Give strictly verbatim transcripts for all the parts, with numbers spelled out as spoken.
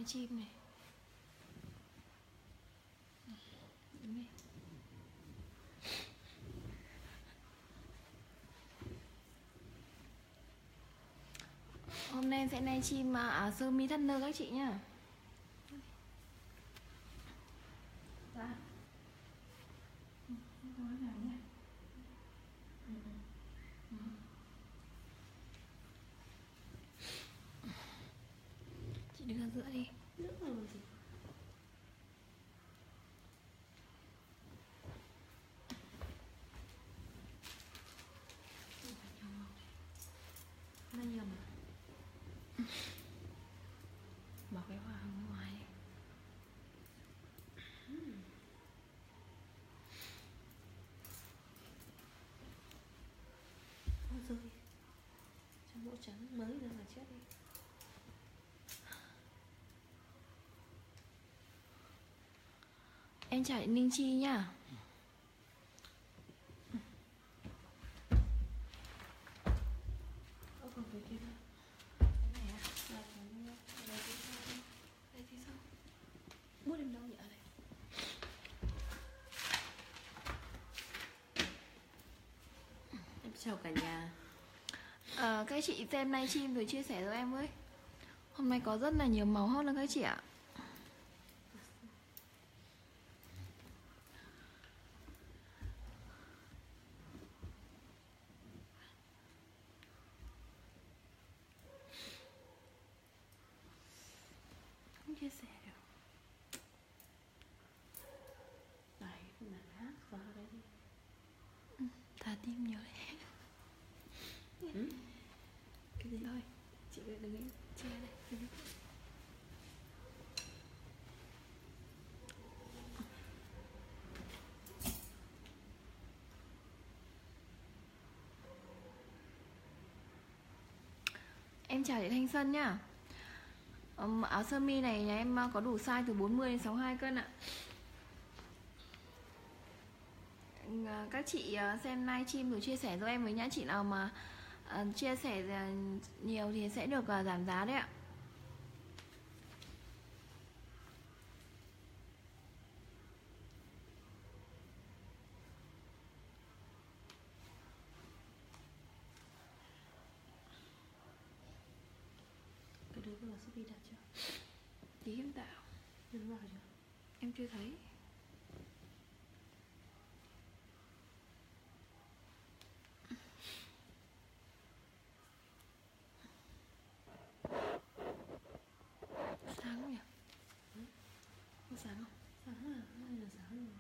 chim này. Hôm nay em sẽ live stream áo sơ mi thắt nơ các chị nhá. Dạ. Chị đứng ở giữa đi. Giữa rồi gì? Nó nhầm à? Bỏ cái hoa ở ngoài. Ôi rơi. Trong mũ trắng mới ra mà chết đi. Em chào Ninh Chi nhá. Ơ còn cái kia đâu? Cái này à? Là cái này. Đây thì sao? Đây thì sao? Bút em đâu nhỉ? Ở đây. Em chào cả nhà. À, các chị xem livestream rồi chia sẻ với em với. Hôm nay có rất là nhiều màu hot luôn các chị ạ. Không chia sẻ được. Đấy, là hát vào đây đi. Ừ, thả tim nhiều đấy. Ừ? Cái gì? Thôi, Chị cứ đứng yên. chia đây. Đứng. Em chào chị Thanh Xuân nhá. um, Áo sơ mi này nhà em có đủ size từ bốn mươi đến sáu mươi hai cân ạ. À, các chị xem livestream rồi chia sẻ cho em với nhá. Chị nào mà uh, chia sẻ nhiều thì sẽ được uh, giảm giá đấy ạ. Cái đứa vừa sắp đi đặt chưa? Tí em tạo. Đứa vào chưa? Em chưa thấy. Sáng không nhỉ? Ừ? Có sáng không? Sáng à? hai giờ sáng rồi.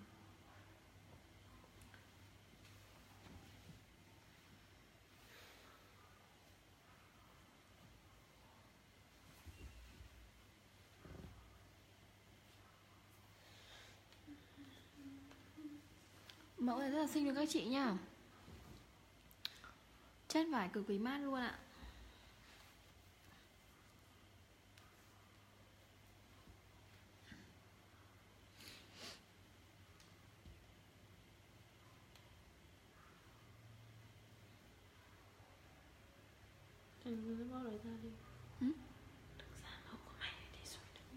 Mẫu này rất là xinh luôn các chị nhá. Chất vải cực kỳ mát luôn ạ. Em cứ bó đấy ra đi. Ừ? Thực ra mẫu của mày thì rồi đúng.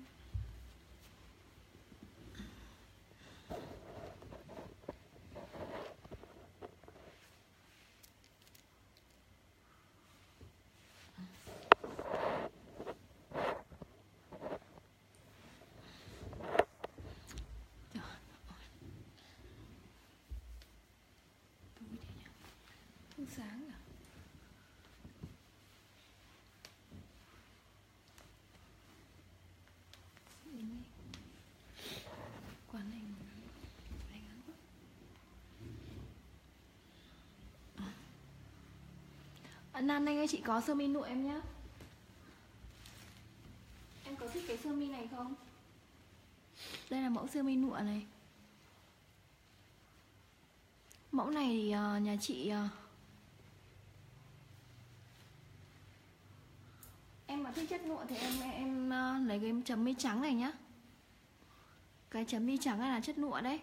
Tối đi nhỉ? Không sáng à? Quán này anh ngắn quá. À, Nan Anh ơi, chị có sơ mi nụ em nhá. Em có thích cái sơ mi này không? Đây là mẫu sơ mi nụa này. Mẫu này thì uh, nhà chị uh, em mà thích chất nụa thì em em uh, lấy cái chấm mi trắng này nhá. Cái chấm mi trắng này là chất nụa đấy.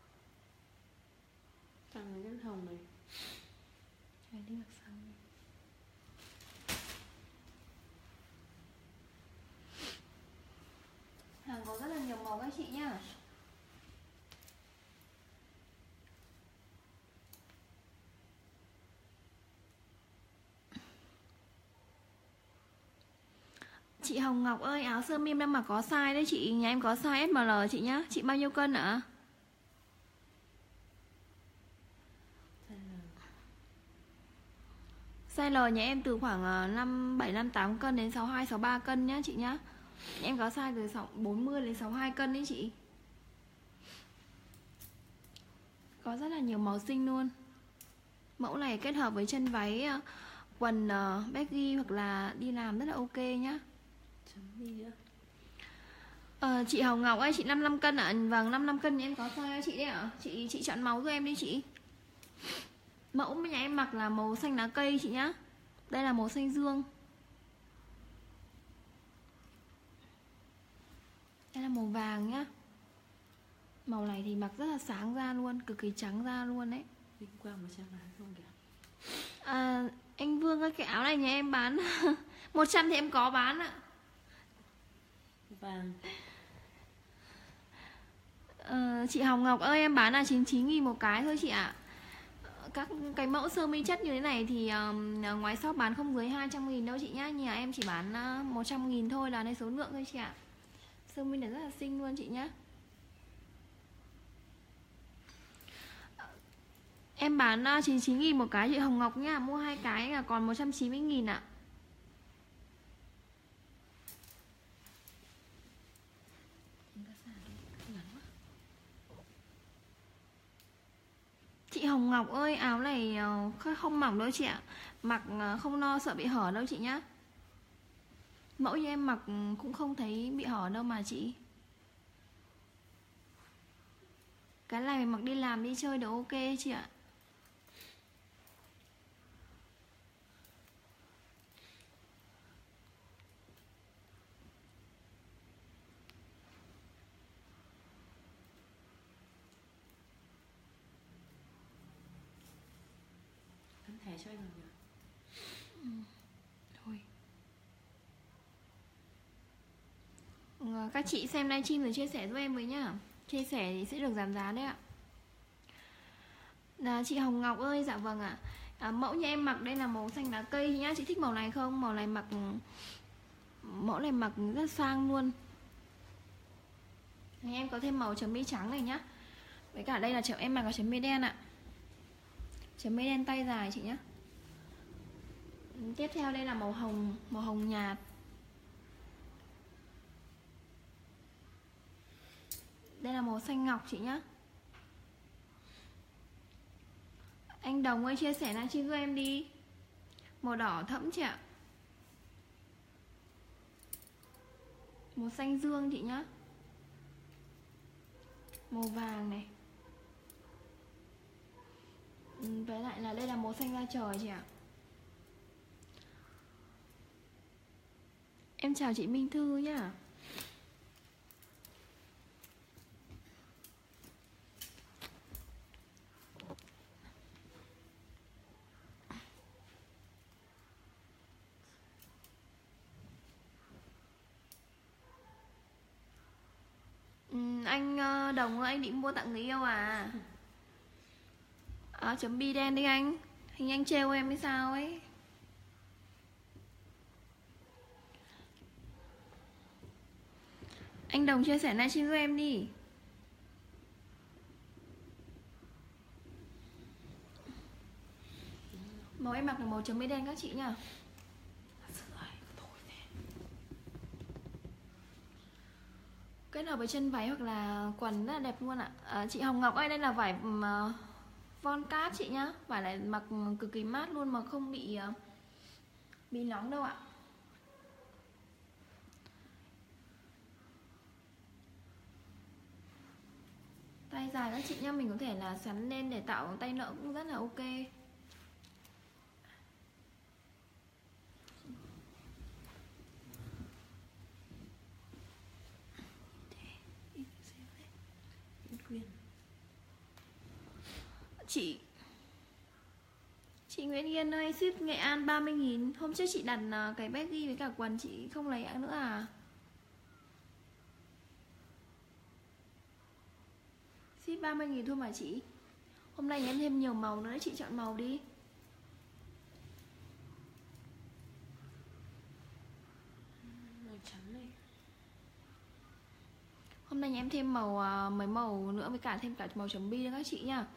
Càng cái hồng này. Này đi mặc sáng. có rất là nhiều màu các chị nhá. Chị Hồng Ngọc ơi, áo sơ mi em mặc có size đấy chị, nhà em có size ét em lờ chị nhá. Chị bao nhiêu cân ạ? Size L nhà em từ khoảng năm bảy năm tám cân đến sáu hai sáu ba cân nhá chị nhá. Nhà em có size từ bốn mươi đến sáu hai cân đấy chị. Có rất là nhiều màu xinh luôn. Mẫu này kết hợp với chân váy, quần uh, baggy hoặc là đi làm rất là ok nhá. Ờ, chị Hồng Ngọc ơi, chị năm mươi lăm cân ạ. À? Vâng, năm mươi lăm cân nhà em có size chị đấy ạ. À? Chị chị chọn màu giúp em đi chị. Mẫu nhà em mặc là màu xanh lá cây chị nhá. Đây là màu xanh dương. Đây là màu vàng nhá. Màu này thì mặc rất là sáng ra luôn, cực kỳ trắng ra luôn đấy. Vinh Quang một trăm bán không kìa. À, anh Vương ơi, cái áo này nhà em bán một trăm thì em có bán ạ. Vàng. Ờ, chị Hồng Ngọc ơi, em bán là chín mươi chín nghìn một cái thôi chị ạ. Các cái mẫu sơ mi chất như thế này thì um, ngoài shop bán không dưới hai trăm nghìn đâu chị nhá. Nhà em chỉ bán uh, một trăm nghìn thôi, là đây số lượng thôi chị ạ. Sơ mi này rất là xinh luôn chị nhá. Em bán uh, chín mươi chín nghìn một cái chị Hồng Ngọc nhá. Mua hai cái là còn một trăm chín mươi nghìn ạ. Chị Hồng Ngọc ơi, áo này không mỏng đâu chị ạ. Mặc không lo sợ bị hở đâu chị nhá. Mẫu như em mặc cũng không thấy bị hở đâu mà chị. Cái này mình mặc đi làm đi chơi đều ok chị ạ. Ấn thẻ cho anh rồi nhỉ? Ừ. Thôi. Ừ, các chị xem livestream rồi chia sẻ giúp em với nhá. Chia sẻ thì sẽ được giảm giá đấy ạ. Là chị Hồng Ngọc ơi, dạ vâng ạ. À, mẫu nhà em mặc đây là màu xanh lá cây nhá. Chị thích màu này không? Màu này mặc Mẫu này mặc rất sang luôn. Thì em có thêm màu chấm mi trắng này nhá. Với cả đây là chấm em mặc có chấm mi đen ạ. Chấm mi đen tay dài chị nhá. Tiếp theo đây là màu hồng, màu hồng nhạt. Đây là màu xanh ngọc chị nhá. Anh Đồng ơi, chia sẻ livestream giúp em đi. Màu đỏ thẫm chị ạ. Màu xanh dương chị nhá. Màu vàng này. Với lại là đây là màu xanh da trời chị ạ. Em chào chị Minh Thư nhá. Ừ, anh Đồng ơi, anh định mua tặng người yêu à? À, chấm bi đen đi anh. Hình anh trêu em hay sao ấy. Anh Đồng chia sẻ livestream giúp em đi. Màu em mặc là màu chấm bi đen các chị nhá. Kết hợp với chân váy hoặc là quần rất là đẹp luôn ạ. À, chị Hồng Ngọc ơi, đây là vải uh, von cát chị nhá. Vải này mặc cực kỳ mát luôn mà không bị uh, bị nóng đâu ạ. Tay dài các chị nhá, mình có thể là sắn lên để tạo tay nợ cũng rất là ok. Chị Chị Nguyễn Yên ơi, ship Nghệ An ba mươi nghìn. Hôm trước chị đặt cái baggy với cả quần chị không lấy nữa à? ít ba mươi nghìn thôi mà chị. Hôm nay em thêm nhiều màu nữa, chị chọn màu đi. Màu trắng này. Hôm nay em thêm màu mấy màu nữa, với cả thêm cả màu chấm bi nữa các chị nha.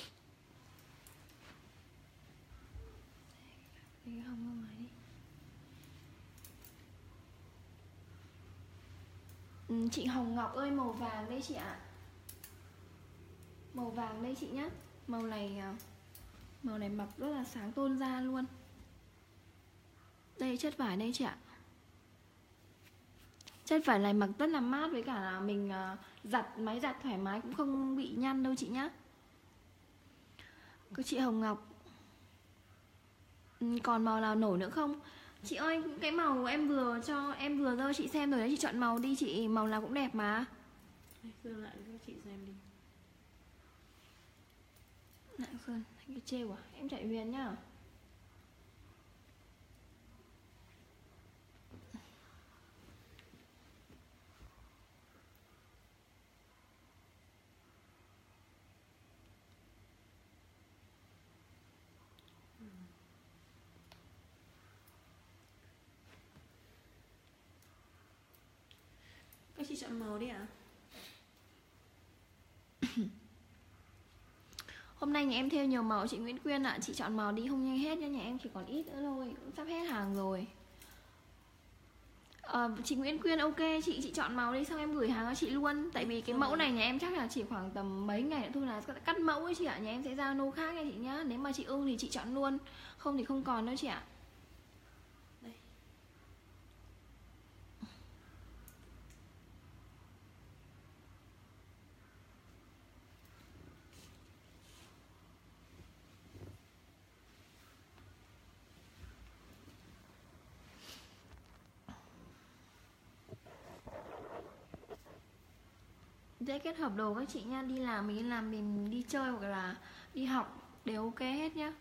Ừ, chị Hồng Ngọc ơi, màu vàng đây chị ạ. Màu vàng đây chị nhá. Màu này màu này mặc rất là sáng tôn da luôn. Đây chất vải đây chị ạ. Chất vải này mặc rất là mát, với cả là mình giặt máy giặt thoải mái cũng không bị nhăn đâu chị nhá. Các chị Hồng Ngọc. Ừ, còn màu nào nổi nữa không? Chị ơi, cái màu em vừa cho em vừa cho chị xem rồi đấy, chị chọn màu đi chị, màu nào cũng đẹp mà. Dương lại cho chị xem đi. Lạng Sơn, cái trêu à? Em chạy Huyền nhá. Các chị chọn màu đi ạ. Hôm nay nhà em theo nhiều màu chị Nguyễn Quyên ạ. À. Chị chọn màu đi không nhanh hết nha, nhà em chỉ còn ít nữa thôi, cũng sắp hết hàng rồi. à, Chị Nguyễn Quyên ok chị, chị chọn màu đi xong em gửi hàng cho chị luôn. Tại vì cái mẫu này nhà em chắc là chỉ khoảng tầm mấy ngày nữa thôi là cắt mẫu ấy chị ạ. Nhà em sẽ giao nô khác nha chị nhá. Nếu mà chị ưng thì chị chọn luôn, không thì không còn đâu chị ạ. Đây. Dễ kết hợp đồ các chị nha. Đi làm mình đi làm, mình đi chơi hoặc là đi học đều ok hết nhá.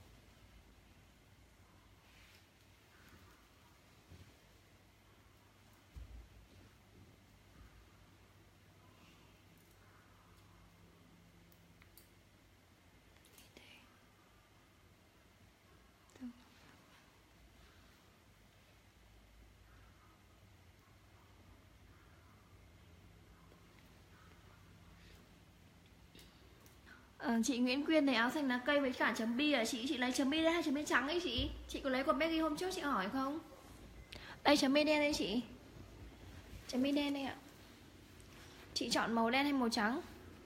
Ờ, chị Nguyễn Quyên này áo xanh lá cây với cả chấm bi à chị? Chị lấy chấm bi đen hay chấm bi trắng ấy chị? Chị có lấy của Becky hôm trước chị hỏi không? Đây chấm bi đen đây chị. Chấm bi đen đây ạ. Chị chọn màu đen hay màu trắng?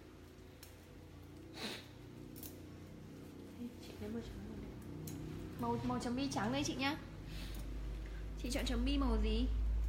Chị lấy màu trắng này. Màu màu chấm bi trắng đây chị nhá. Chị chọn chấm bi màu gì?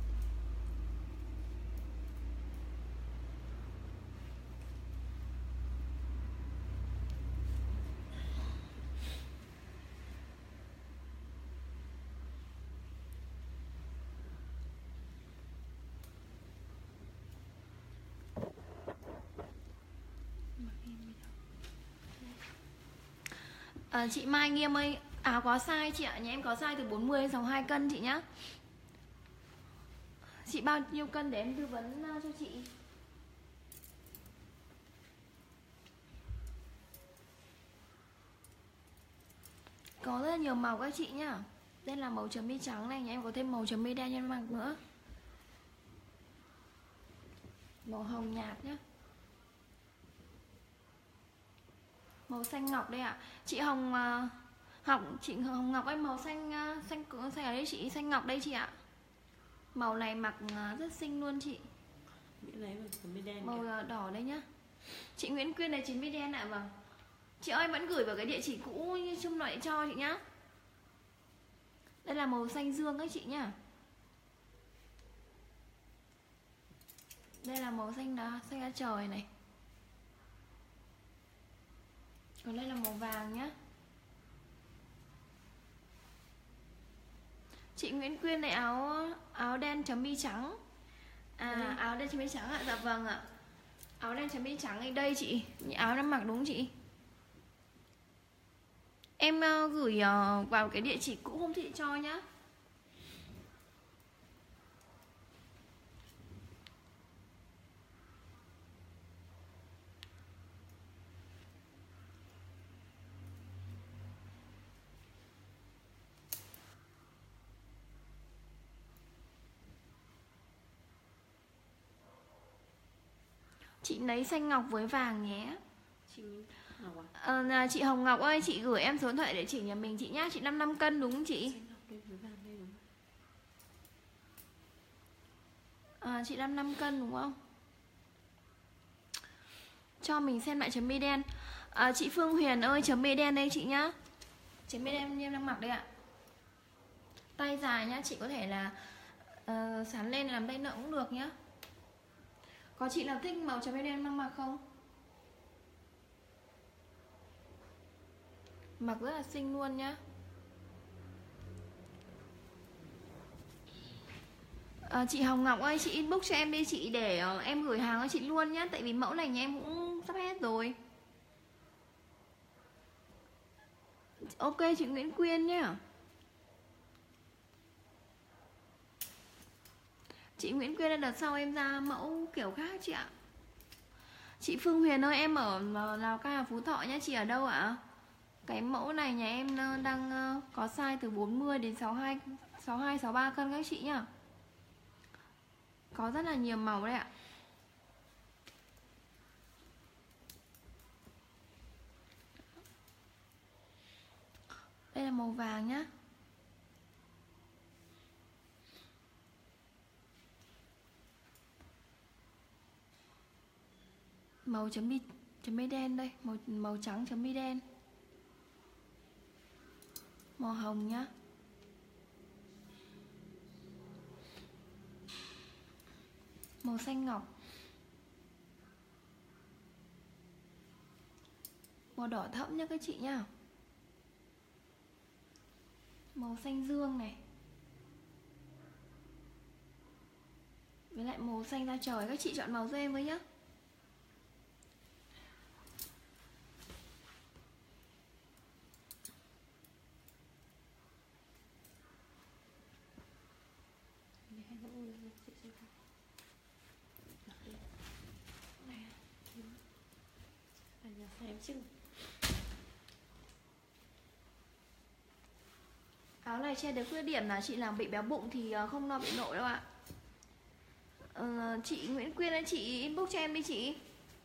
À, chị Mai Nghiêm ơi, áo có size chị ạ, nhà em có size từ bốn mươi đến hai cân chị nhá. Chị bao nhiêu cân để em tư vấn cho chị? Có rất là nhiều màu các chị nhá. Đây là màu chấm bi trắng này, nhà em có thêm màu chấm bi đen cho em mặc nữa. Màu hồng nhạt nhá. Màu xanh ngọc đây ạ. À. Chị Hồng uh, học chị Hồng Ngọc ơi, màu xanh uh, xanh xanh ở đây chị, xanh ngọc đây chị ạ. Màu này mặc uh, rất xinh luôn chị. Mỹ lấy màu chấm bi đen. Màu uh, đỏ đây nhá. Chị Nguyễn Quyên này chấm bi đen ạ. À, vâng. Chị ơi vẫn gửi vào cái địa chỉ cũ như chung loại cho chị nhá. Đây là màu xanh dương các chị nhá. Đây là màu xanh đá, xanh lá trời này. Còn đây là màu vàng nhá. Chị Nguyễn Quyên này áo áo đen chấm bi trắng. À ừ. Áo đen chấm bi trắng ạ. Dạ vâng ạ. Áo đen chấm bi trắng ở đây chị. Áo đang mặc đúng không chị? Em uh, gửi uh, vào cái địa chỉ cũ hôm chị cho nhá. Chị lấy xanh ngọc với vàng nhé. Chị Ngọc à? À, chị Hồng Ngọc ơi, chị gửi em số điện thoại để chị nhà mình chị nhá. Chị năm mươi lăm cân đúng không chị? Xanh ngọc đây với vàng đây đúng không? À, chị năm mươi lăm cân đúng không? Cho mình xem lại chấm mi đen. à, Chị Phương Huyền ơi, chấm mi đen đây chị nhá. Chấm mi đen em đang mặc đây ạ. Tay dài nhá, chị có thể là uh, sắn lên làm tay nợ cũng được nhá. Có chị nào thích màu chấm mi đen đang mặc không? Mặc rất là xinh luôn nhá. à, Chị Hồng Ngọc ơi, chị inbox cho em đi chị, để uh, em gửi hàng cho chị luôn nhá. Tại vì mẫu này nhà em cũng sắp hết rồi. Ok chị Nguyễn Quyên nhá. Chị Nguyễn Quyên đợt sau em ra mẫu kiểu khác chị ạ. Chị Phương Huyền ơi, em ở Lào Cai, Phú Thọ nhá. Chị ở đâu ạ? Cái mẫu này nhà em đang có size từ bốn mươi đến sáu mươi hai, sáu mươi hai, sáu mươi ba cân các chị nhá. Có rất là nhiều màu đấy ạ. Đây là màu vàng nhá. Màu chấm bi chấm bi đen đây, màu màu trắng chấm bi đen. Màu hồng nhá. Màu xanh ngọc. Màu đỏ thẫm nhá các chị nhá. Màu xanh dương này. Với lại màu xanh da trời, các chị chọn màu cho em với nhá. Em chứ. Áo này che được khuyết điểm là chị làm bị béo bụng thì không lo bị nội đâu ạ. ờ, Chị Nguyễn Quyên ơi, chị inbox cho em đi chị.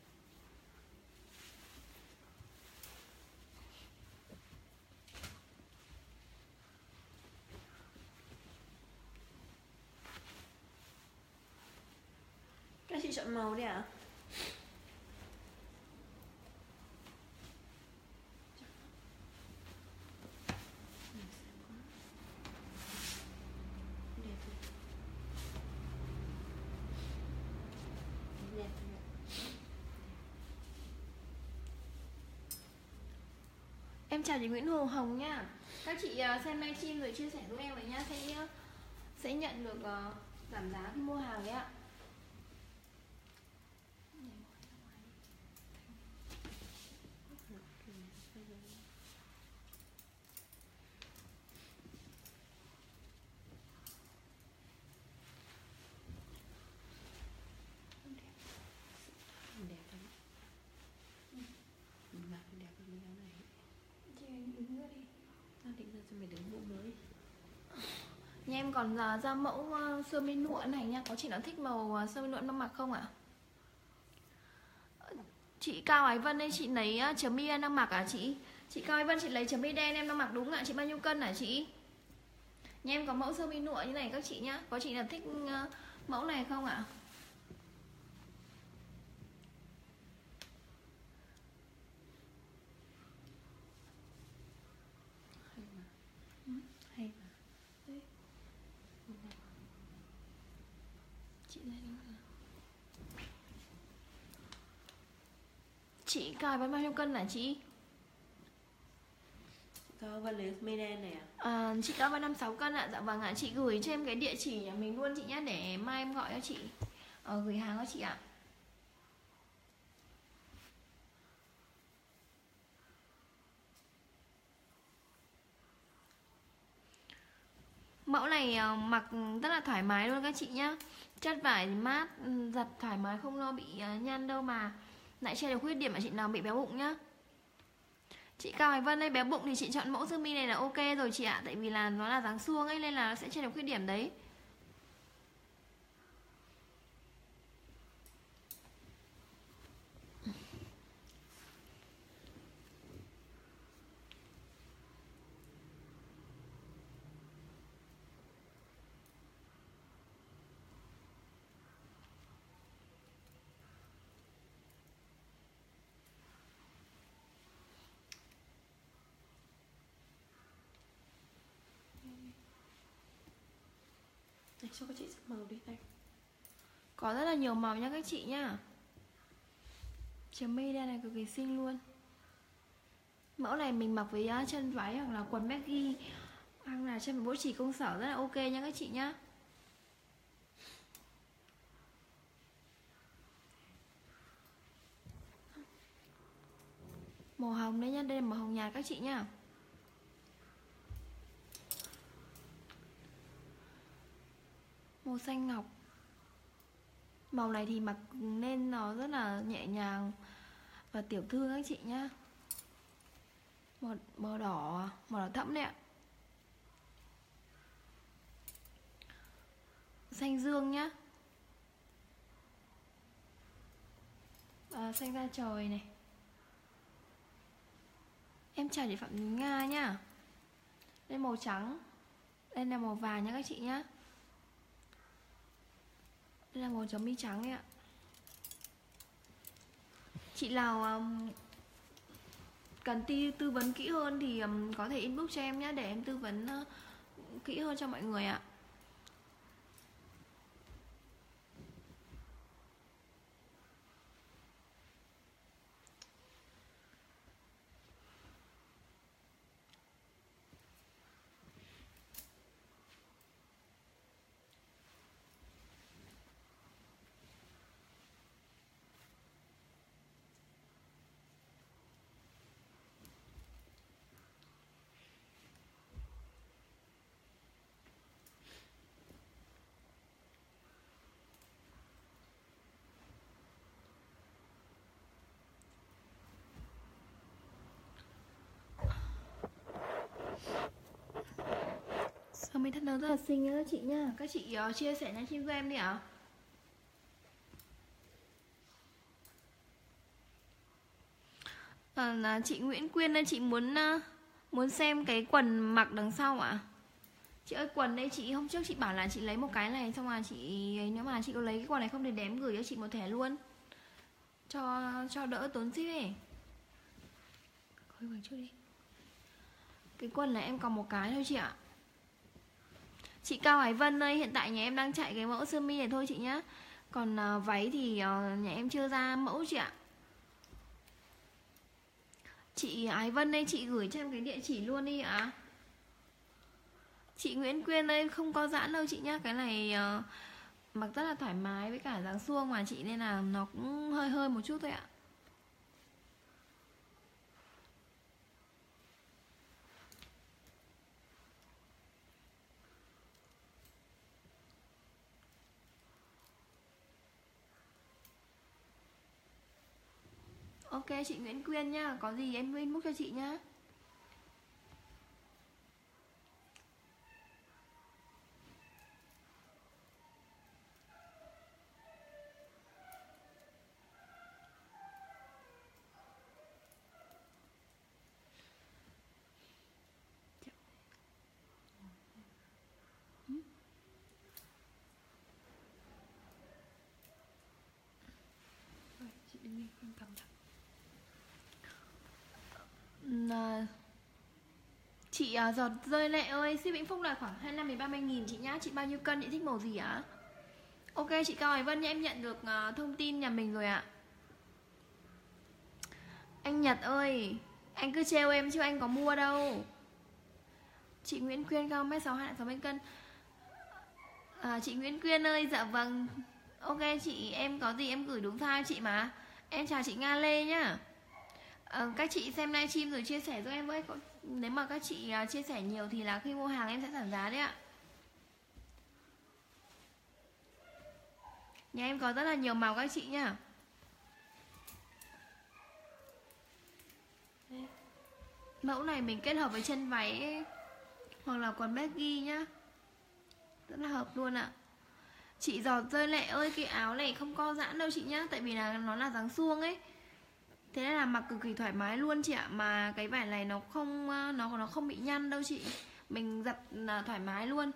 Các chị chọn màu đi ạ. Em chào chị Nguyễn Hồ Hồng nha. Các chị xem livestream rồi chia sẻ với em vậy nhá, sẽ sẽ nhận được giảm giá khi mua hàng đấy ạ. Nhà em còn ra, ra mẫu uh, sơ mi lụa này nha. Có chị nào thích màu uh, sơ mi lụa đang mặc không ạ? Chị Cao Ái Vân đây, chị lấy uh, chấm mi đen đang mặc à chị? Chị Cao Ái Vân, chị lấy chấm mi đen em đang mặc đúng ạ? Chị bao nhiêu cân hả chị? Nhà em có mẫu sơ mi lụa như này các chị nhá. Có chị nào thích uh, mẫu này không ạ? Chị Cao Ái Vân bao nhiêu cân hả chị? Cao Vân lấy mây đen này à? À, chị Cao Vân năm mươi sáu cân ạ. Dạ vâng ạ. Chị gửi cho em cái địa chỉ nhà mình luôn chị nhé, để mai em gọi cho chị ờ, gửi hàng cho chị ạ. Mẫu này uh, mặc rất là thoải mái luôn các chị nhá. Chất vải mát, giặt thoải mái, không lo bị uh, nhăn đâu, mà lại che được khuyết điểm mà chị nào bị béo bụng nhá. Chị Cao Hải Vân đây, béo bụng thì chị chọn mẫu sơ mi này là ok rồi chị ạ. Tại vì là nó là dáng suông ấy, nên là nó sẽ che được khuyết điểm đấy. Này cho các chị sắc màu đi anh. Có rất là nhiều màu nha các chị nhá. Chiếc mi đen này cực kỳ xinh luôn. Mẫu này mình mặc với chân váy hoặc là quần baggy hoặc là chân bố chỉ công sở rất là ok nha các chị nhá. Màu hồng đấy nhá, đây là màu hồng nhạt các chị nhá. Màu xanh ngọc. Màu này thì mặc nên nó rất là nhẹ nhàng và tiểu thư các chị nhá. Màu, màu đỏ, màu đỏ thẫm đấy ạ. Xanh dương nhá. À, xanh da trời này. Em chào chị Phạm Nhí Nga nhá. Đây màu trắng. Đây là màu vàng nha các chị nhá. Đây là màu chấm mi trắng đấy ạ. Chị nào um, cần ti tư vấn kỹ hơn thì um, có thể inbox cho em nhé, để em tư vấn uh, kỹ hơn cho mọi người ạ. Sơ mi thắt nơ rất là xinh nha các chị nhá. Các chị uh, chia sẻ nhắn tin cho em đi ạ. À, là chị Nguyễn Quyên đây, chị muốn uh, muốn xem cái quần mặc đằng sau ạ. À? Chị ơi, quần đây chị hôm trước chị bảo là chị lấy một cái này, xong là chị nếu mà chị có lấy cái quần này không thì đếm gửi cho chị một thẻ luôn, cho cho đỡ tốn ship ấy. Thôi vào trước đi. Cái quần này em còn một cái thôi chị ạ. Chị Cao Hải Vân ơi, hiện tại nhà em đang chạy cái mẫu sơ mi này thôi chị nhá. Còn uh, váy thì uh, nhà em chưa ra mẫu chị ạ. Chị Ái Vân đây, chị gửi cho em cái địa chỉ luôn đi ạ. Chị Nguyễn Quyên đây, không có giãn đâu chị nhá. Cái này uh, mặc rất là thoải mái với cả dáng suông mà chị, nên là nó cũng hơi hơi một chút thôi ạ. Ok chị Nguyễn Quyên nhá, có gì em inbox cho chị nhá. Chị đừng đi, không cầm chặt. À, chị uh, giọt rơi lệ ơi, ship Vĩnh Phúc là khoảng hai mươi lăm đến ba mươi nghìn chị nhá. Chị bao nhiêu cân, chị thích màu gì ạ? Ok chị Cao Hải Vân nha, em nhận được uh, thông tin nhà mình rồi ạ. Anh Nhật ơi, anh cứ trêu em chứ anh có mua đâu. Chị Nguyễn Quyên cao mét sáu hai, sáu mươi cân. À, chị Nguyễn Quyên ơi, dạ vâng. Ok chị, em có gì em gửi đúng file chị mà. Em chào chị Nga Lê nhá. À, các chị xem livestream rồi chia sẻ cho em với. Nếu mà các chị uh, chia sẻ nhiều thì là khi mua hàng em sẽ giảm giá đấy ạ. Nhà em có rất là nhiều màu các chị nhá. Mẫu này mình kết hợp với chân váy ấy, hoặc là quần baggy nhá, rất là hợp luôn ạ. Chị Giọt rơi lệ ơi, cái áo này không co giãn đâu chị nhá, tại vì là nó là dáng suông ấy, thế nên là mặc cực kỳ thoải mái luôn chị ạ. Mà cái vải này nó không nó nó không bị nhăn đâu chị, mình giặt là thoải mái luôn,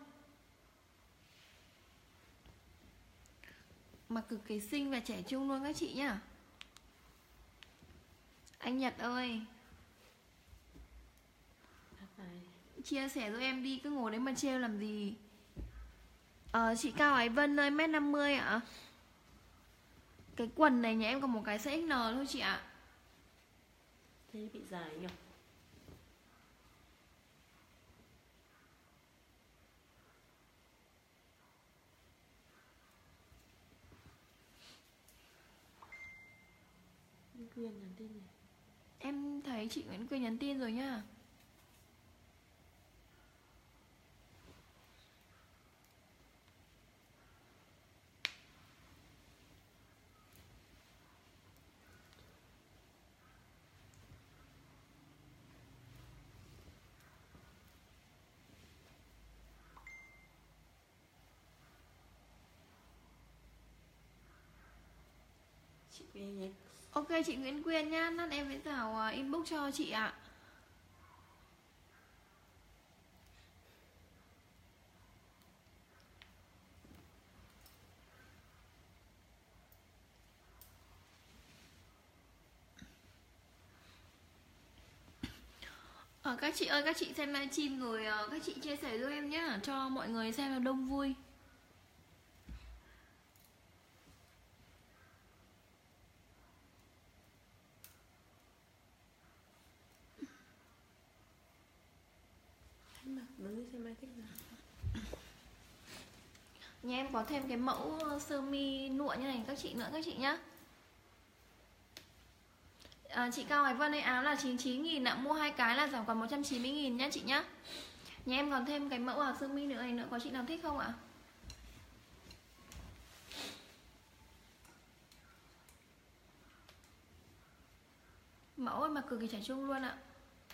mặc cực kỳ xinh và trẻ trung luôn các chị nhá. Anh Nhật ơi, chia sẻ giúp em đi, cứ ngồi đấy mà trêu làm gì. Ờ, chị Cao Ái Vân ơi, mét năm mươi ạ. Cái quần này nhà em còn một cái size ích en thôi chị ạ. Thế bị dài nhỉ? Quyên nhắn tin này. Em thấy chị Nguyễn Quyên nhắn tin rồi nhá. Chị Quyên nhé. Ok chị Nguyễn Quyên nhá, lát em sẽ vào uh, inbox cho chị ạ. Ờ, các chị ơi, các chị xem livestream rồi uh, các chị chia sẻ giúp em nhá, cho mọi người xem là đông vui. Mặc đứng đi xem mai thích nào. Nhà em có thêm cái mẫu sơ mi lụa như này các chị nữa các chị nhá. À, chị Cao Ái Vân ấy, áo là chín mươi chín nghìn ạ, mua hai cái là giảm còn một trăm chín mươi nghìn nhá chị nhá. Nhà em còn thêm cái mẫu áo sơ mi nữa này nữa, có chị nào thích không ạ? Mẫu ấy mà cực kỳ trẻ trung luôn ạ.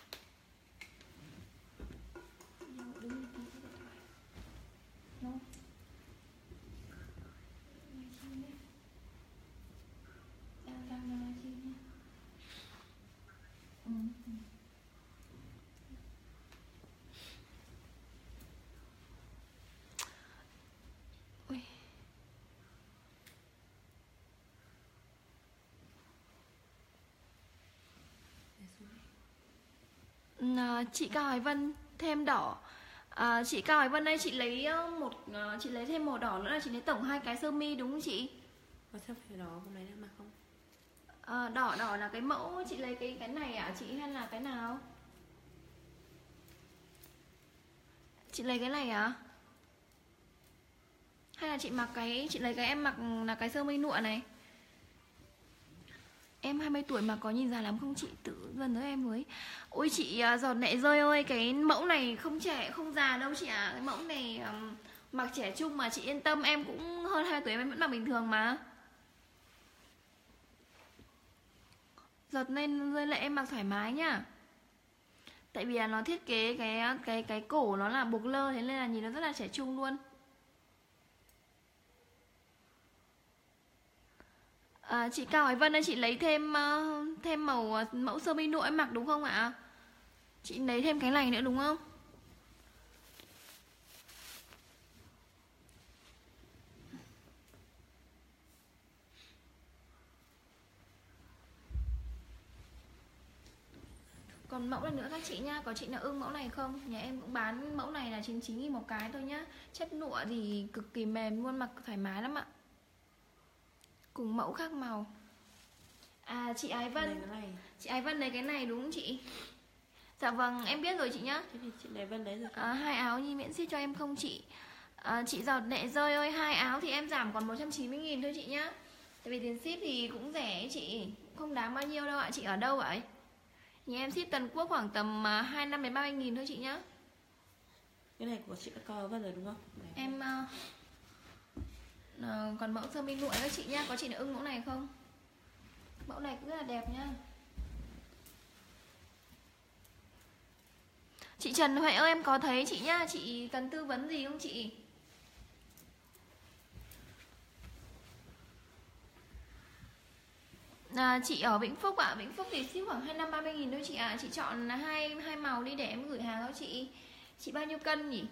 À, chị Cao Ái Vân thêm đỏ. À, chị Cao Ái Vân đây, chị lấy một chị lấy thêm màu đỏ nữa là chị lấy tổng hai cái sơ mi đúng không chị? Có sao phải đỏ hôm nay đang mặc không? À, đỏ đỏ là cái mẫu chị lấy cái cái này à chị hay là cái nào? Chị lấy cái này à? Hay là chị mặc cái chị lấy cái em mặc là cái sơ mi lụa này? Em hai mươi tuổi mà có nhìn già lắm không chị? Tự vấn với em với. Ôi chị uh, giọt lệ rơi ơi, cái mẫu này không trẻ không già đâu chị ạ. À. Cái mẫu này um, mặc trẻ trung mà chị yên tâm, em cũng hơn hai mươi tuổi em vẫn mặc bình thường mà. Giọt lên rơi lệ em mặc thoải mái nhá. Tại vì là nó thiết kế cái cái cái cổ nó là buộc lơ, thế nên là nhìn nó rất là trẻ trung luôn. À, chị Cao Ái Vân ơi, chị lấy thêm uh, thêm màu uh, mẫu sơ mi lụa em mặc đúng không ạ? Chị lấy thêm cái này nữa đúng không? Còn mẫu này nữa các chị nha, có chị nào ưng mẫu này không? Nhà em cũng bán mẫu này là chín mươi chín nghìn một cái thôi nhá. Chất lụa thì cực kỳ mềm luôn, mặc thoải mái lắm ạ. Cùng mẫu khác màu. À chị Ái Vân, Này, này. Chị Ái Vân lấy cái này đúng không chị? Dạ vâng, em biết rồi chị nhá. Thế thì chị Ái Vân lấy rồi. À, hai áo nhi miễn ship cho em không chị? À, chị giọt lệ rơi ơi, hai áo thì em giảm còn một trăm chín mươi nghìn thôi chị nhá. Tại vì tiền ship thì cũng rẻ ấy chị, không đáng bao nhiêu đâu ạ. Chị ở đâu vậy? Nhà em ship toàn quốc khoảng tầm hai mươi lăm đến ba mươi nghìn thôi chị nhá. Cái này của chị Cao Ái Vân rồi đúng không? Này. Em uh, uh, còn mẫu sơ mi lụa các chị nhá, có chị nào ưng mẫu này không? Mẫu này cũng rất là đẹp nhá. Chị Trần Huệ ơi, em có thấy chị nhá, chị cần tư vấn gì không chị? À, chị ở Vĩnh Phúc ạ, à. Vĩnh Phúc thì ship khoảng hai mươi lăm ba mươi nghìn thôi chị ạ. À. Chị chọn hai hai màu đi để em gửi hàng cho chị. Chị bao nhiêu cân nhỉ?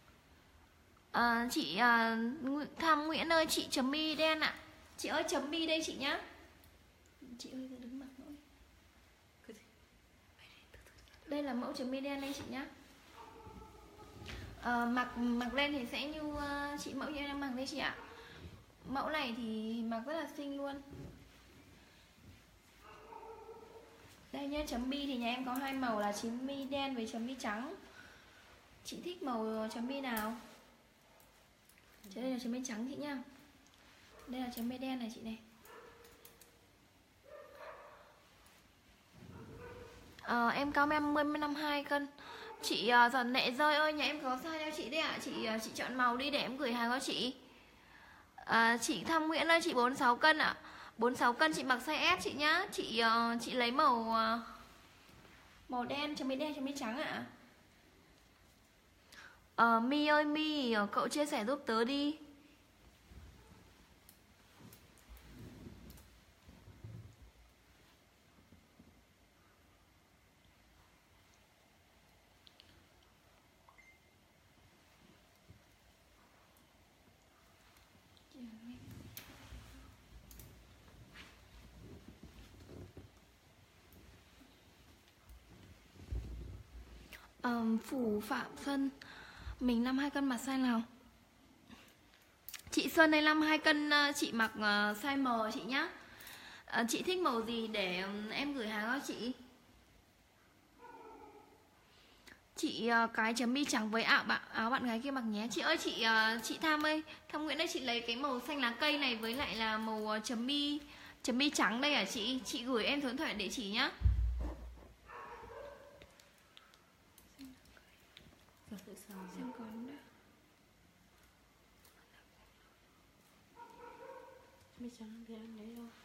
À, chị à, Tham Nguyễn ơi, chị chấm mi đen ạ. À. Chị ơi chấm mi đây chị nhá. Chị ơi đứng mặt nữa. Đây là mẫu chấm mi đen đây chị nhá. uh, mặc mặc lên thì sẽ như uh, chị mẫu như em đang mặc đây chị ạ. Mẫu này thì mặc rất là xinh luôn. Đây nhá, chấm bi thì nhà em có hai màu là chấm bi đen với chấm bi trắng. Chị thích màu chấm bi nào? Chứ đây là chấm bi trắng chị nhá. Đây là chấm bi đen này chị này. Ờ, em cao năm mươi năm mươi hai cân. Chị uh, giọt nệ rơi ơi, nhà em có size cho chị đấy ạ. Chị uh, chị chọn màu đi để em gửi hàng cho chị. uh, Chị Thăm Nguyễn ơi, chị bốn mươi sáu cân ạ. bốn mươi sáu cân chị mặc size S chị nhá. Chị uh, chị lấy màu uh, màu đen, chấm bi đen, chấm bi trắng ạ. uh, My ơi My, uh, cậu chia sẻ giúp tớ đi. Um, Phủ Phạm Xuân, mình năm mươi hai cân mặc size nào? Chị Xuân đây năm mươi hai cân, chị mặc uh, size M chị nhá. uh, Chị thích màu gì để um, em gửi hàng cho chị. Chị uh, cái chấm bi trắng với áo bạn áo bạn gái kia mặc nhé. Chị ơi chị uh, chị Tham ơi, Tham Nguyễn ơi, chị lấy cái màu xanh lá cây này với lại là màu uh, chấm bi chấm bi trắng đây hả chị? Chị gửi em số điện thoại địa chỉ nhá. Xem còn nữa. Bây giờ thì anh lấy đâu.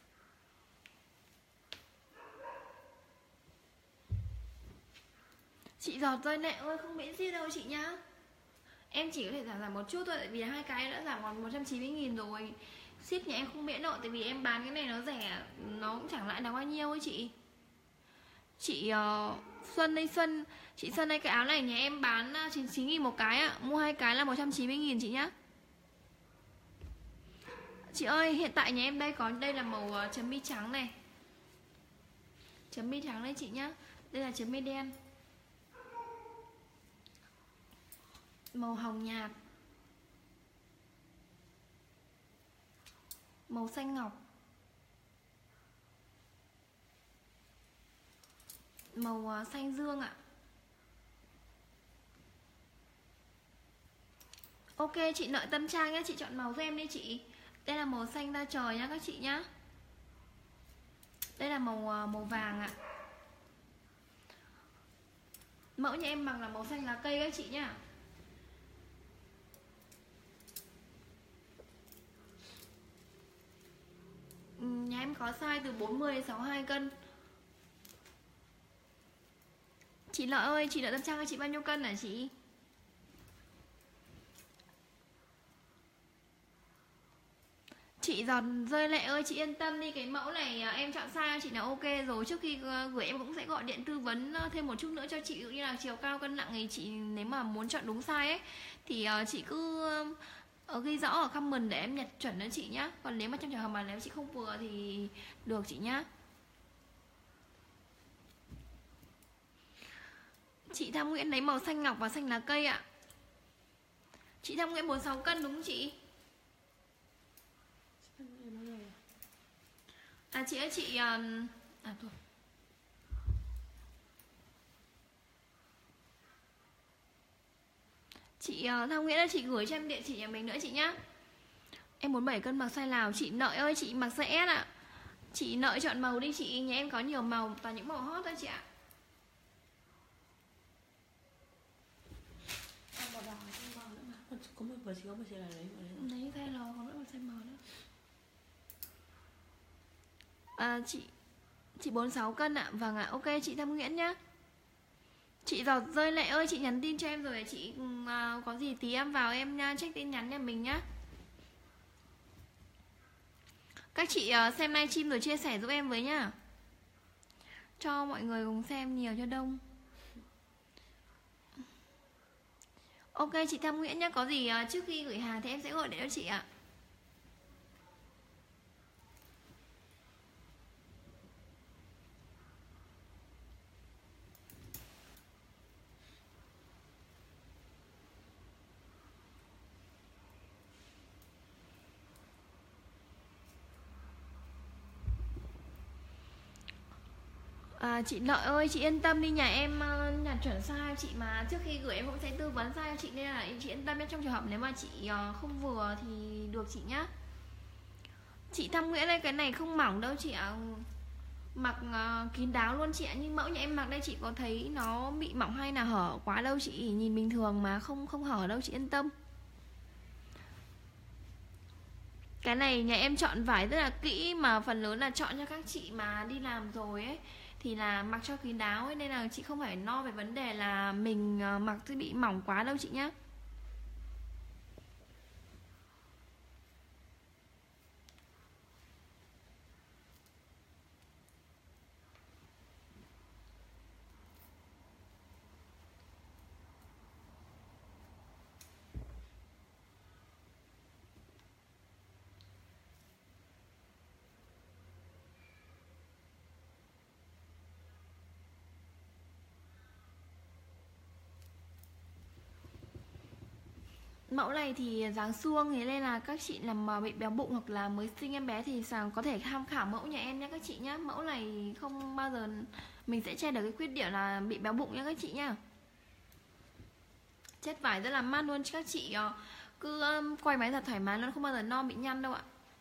Chị giọt rơi nệ ơi, không miễn ship đâu chị nhá. Em chỉ có thể giảm giảm một chút thôi, tại vì hai cái đã giảm còn một trăm chín mươi nghìn rồi. Ship nhà em không miễn đâu, tại vì em bán cái này nó rẻ, nó cũng chẳng lại là bao nhiêu ấy chị. Chị uh, Xuân đây Xuân, chị Xuân đây, cái áo này nhà em bán chín mươi chín nghìn một cái ạ. Mua hai cái là một trăm chín mươi nghìn chị nhá. Chị ơi, hiện tại nhà em đây có, đây là màu uh, chấm bi trắng này. Chấm bi trắng đây chị nhá. Đây là chấm bi đen. Màu hồng nhạt. Màu xanh ngọc. Màu uh, xanh dương ạ. Ok, chị Nợ Tâm Trang nhá, chị chọn màu giúp em đi chị. Đây là màu xanh da trời nhá các chị nhá. Đây là màu uh, màu vàng ạ. Mẫu nhà em mặc là màu xanh lá cây các chị nhá. Nhà em có size từ bốn mươi đến sáu mươi hai cân. Chị Lợi ơi, chị Lợi Tâm Trang ơi, chị bao nhiêu cân hả chị? Chị Giọt Rơi Lệ ơi, chị yên tâm đi, cái mẫu này em chọn size chị là ok rồi. Trước khi gửi em cũng sẽ gọi điện tư vấn thêm một chút nữa cho chị, như là chiều cao cân nặng thì chị nếu mà muốn chọn đúng size ấy thì chị cứ Ờ, ghi rõ ở comment để em nhặt chuẩn cho chị nhá. Còn nếu mà trong trường hợp mà nếu chị không vừa thì được chị nhá. Chị Tham Nguyễn lấy màu xanh ngọc và xanh lá cây ạ. Chị Tham Nguyễn bốn mươi sáu cân đúng không chị? À chị ơi chị À thôi. Chị uh, Tham Nguyễn ơi, chị gửi cho em địa chỉ nhà mình nữa chị nhá. Em bốn mươi bảy cân mặc size nào? Chị Nợ ơi, chị mặc size S ạ. Chị Nợ chọn màu đi chị, nhà em có nhiều màu, toàn những màu hot thôi chị ạ. Có một vừa chỉ có một chị là lấy lấy thay lò, còn nữa một size màu nữa. À, chị chị bốn mươi sáu cân ạ. Vâng ạ, ok chị Tham Nguyễn nhá. Chị Giọt Rơi Lệ ơi, chị nhắn tin cho em rồi, chị uh, có gì tí em vào em nha, check tin nhắn nhà mình nhá. Các chị uh, xem livestream rồi chia sẻ giúp em với nhá, cho mọi người cùng xem nhiều cho đông. Ok chị Tham Nguyễn nhá, có gì uh, trước khi gửi hàng thì em sẽ gọi điện cho chị ạ. À, chị Lợi ơi, chị yên tâm đi, nhà em uh, nhà chuẩn size chị mà. Trước khi gửi em cũng sẽ tư vấn size cho chị, nên là chị yên tâm nhé. Trong trường hợp nếu mà chị uh, không vừa thì được chị nhá. Chị Thăm Nguyễn đây, cái này không mỏng đâu chị ạ. Mặc uh, kín đáo luôn chị ạ. Nhưng mẫu nhà em mặc đây chị có thấy nó bị mỏng hay là hở quá đâu chị. Nhìn bình thường mà không không hở đâu chị yên tâm. Cái này nhà em chọn vải rất là kỹ, mà phần lớn là chọn cho các chị mà đi làm rồi ấy, thì là mặc cho kín đáo ấy, nên là chị không phải lo về vấn đề là mình mặc sẽ bị mỏng quá đâu chị nhá. Mẫu này thì dáng suông, thế nên là các chị làm mà bị béo bụng hoặc là mới sinh em bé thì có thể tham khảo mẫu nhà em nhé các chị nhé. Mẫu này không bao giờ mình sẽ che được cái khuyết điểm là bị béo bụng nhé các chị nhá. Chất vải rất là mát luôn, các chị cứ quay máy thật thoải mái luôn, không bao giờ no bị nhăn đâu ạ.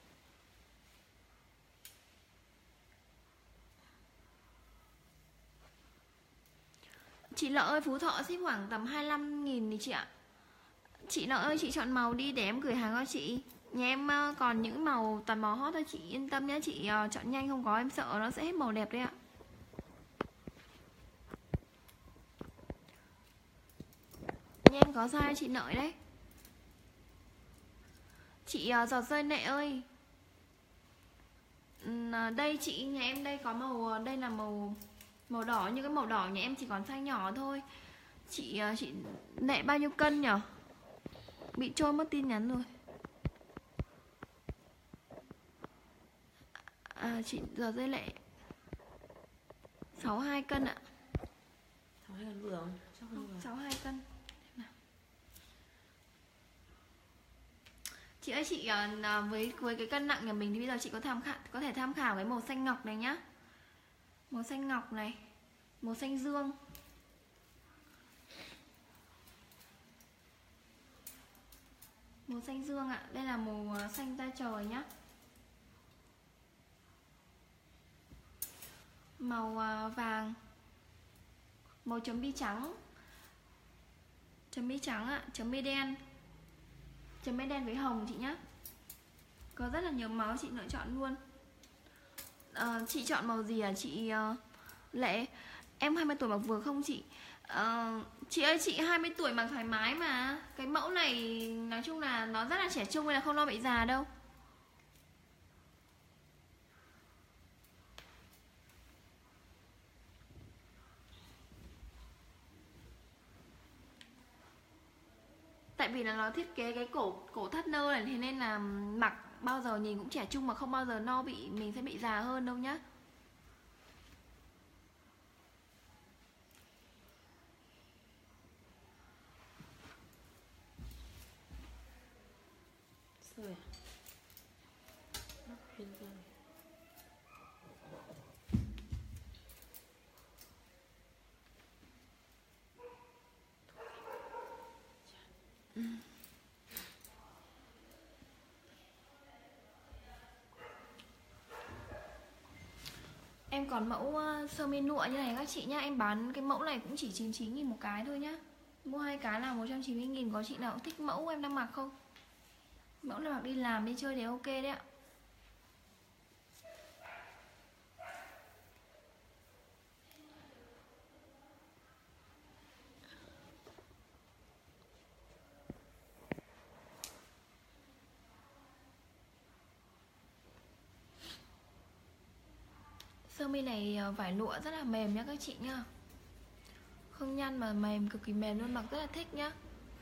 Chị Lợi ơi, Phú Thọ ship khoảng tầm hai mươi lăm nghìn thì chị ạ. Chị Lợi ơi, chị chọn màu đi để em gửi hàng cho chị. Nhà em còn những màu toàn màu hot thôi, chị yên tâm nhé. Chị chọn nhanh không có em sợ nó sẽ hết màu đẹp đấy ạ. Nhà em có size chị Lợi đấy. Chị Giọt Rơi Nệ ơi, đây chị, nhà em đây có màu, đây là màu màu đỏ, như cái màu đỏ nhà em chỉ còn size nhỏ thôi. Chị chị Nệ bao nhiêu cân nhỉ? Bị trôi mất tin nhắn rồi. À, chị Giọt Rơi Lệ sáu mươi hai cân ạ. sáu mươi hai cân vừa không? sáu mươi hai cân. Chị ơi, chị với với cái cân nặng nhà mình thì bây giờ chị có tham khảo, có thể tham khảo cái màu xanh ngọc này nhá. Màu xanh ngọc này, màu xanh dương. Màu xanh dương ạ, đây là màu xanh da trời nhá. Màu vàng, màu chấm bi trắng, chấm bi trắng ạ, chấm bi đen, chấm bi đen với hồng chị nhá. Có rất là nhiều màu chị lựa chọn luôn. À, chị chọn màu gì à chị uh, Lệ? Em hai mươi tuổi mặc vừa không chị? Uh, chị ơi, chị hai mươi tuổi mặc thoải mái mà. Cái mẫu này nói chung là nó rất là trẻ trung, nên là không lo bị già đâu. Tại vì là nó thiết kế cái cổ cổ thắt nơ này, thế nên là mặc bao giờ nhìn cũng trẻ trung, mà không bao giờ no bị mình sẽ bị già hơn đâu nhá. Rồi. Ừ. Em còn mẫu uh, sơ mi lụa như này các chị nhá. Em bán cái mẫu này cũng chỉ chín mươi chín nghìn một cái thôi nhá. Mua hai cái là một trăm chín mươi nghìn. Có chị nào thích mẫu em đang mặc không? Mẫu này mặc đi làm đi chơi thì ok đấy ạ. Sơ mi này vải lụa rất là mềm nhá các chị nhá. Không nhăn mà mềm, cực kỳ mềm luôn, mặc rất là thích nhá.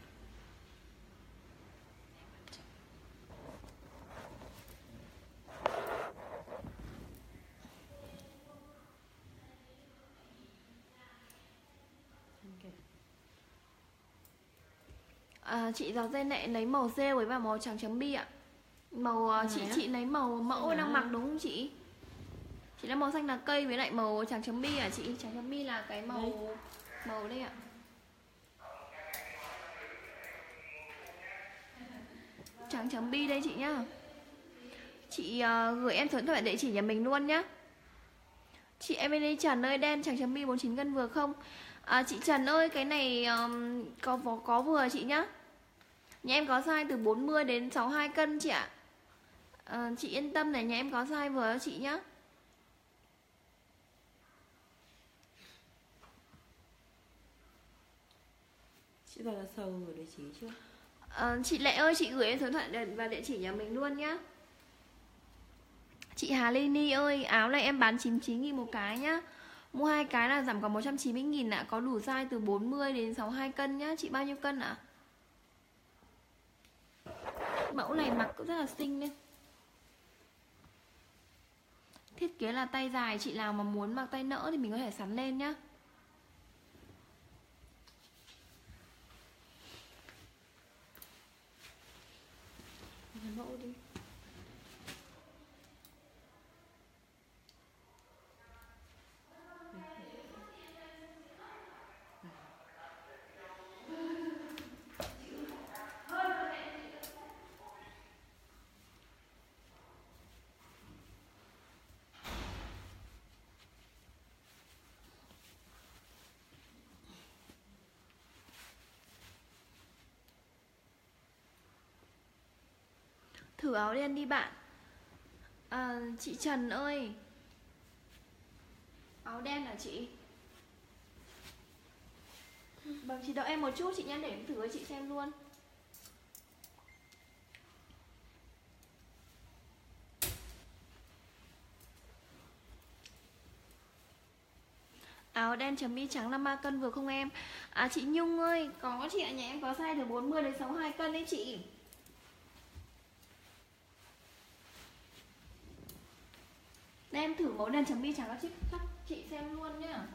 À, chị Giọt Dây Nệ lấy màu rêu với vào màu trắng chấm bi ạ. Màu à, chị chị lấy màu mẫu đang mặc đúng không chị? Chị là màu xanh lá cây với lại màu trắng chấm bi à chị? Trắng chấm bi là cái màu đây. Màu đây ạ. Trắng chấm bi đây chị nhá. Chị uh, gửi em số điện thoại địa chỉ nhà mình luôn nhá. Chị em đây Trần ơi, đen trắng chấm bi bốn mươi chín cân vừa không? À, chị Trần ơi, cái này um, có, có có vừa chị nhá. Nhà em có size từ bốn mươi đến sáu mươi hai cân chị ạ. À, chị yên tâm này, nhà em có size vừa cho chị nhá. Chị vào là sầu ở địa chỉ chưa? À, chị Lệ ơi, chị gửi em số điện thoại và địa chỉ nhà mình luôn nhá. Chị Hà Lê Ni ơi, áo này em bán chín mươi chín nghìn một cái nhá. Mua hai cái là giảm còn một trăm chín mươi nghìn ạ. Có đủ size từ bốn mươi đến sáu mươi hai cân nhá. Chị bao nhiêu cân ạ? Mẫu này mặc cũng rất là xinh đấy. Thiết kế là tay dài. Chị nào mà muốn mặc tay nỡ thì mình có thể sắn lên nhá. Mẫu đi. Thử áo đen đi bạn. À, chị Trần ơi, áo đen hả chị? Vâng, chị đợi em một chút chị nhé, để em thử cho chị xem luôn. Áo đen chấm bi trắng năm mươi ba cân vừa không em? À, chị Nhung ơi, có chị ạ, nhà em có size từ bốn mươi đến sáu mươi hai cân đấy chị. Đây em thử mẫu đen chấm bi trắng cho chị, chắc chị xem luôn nhá.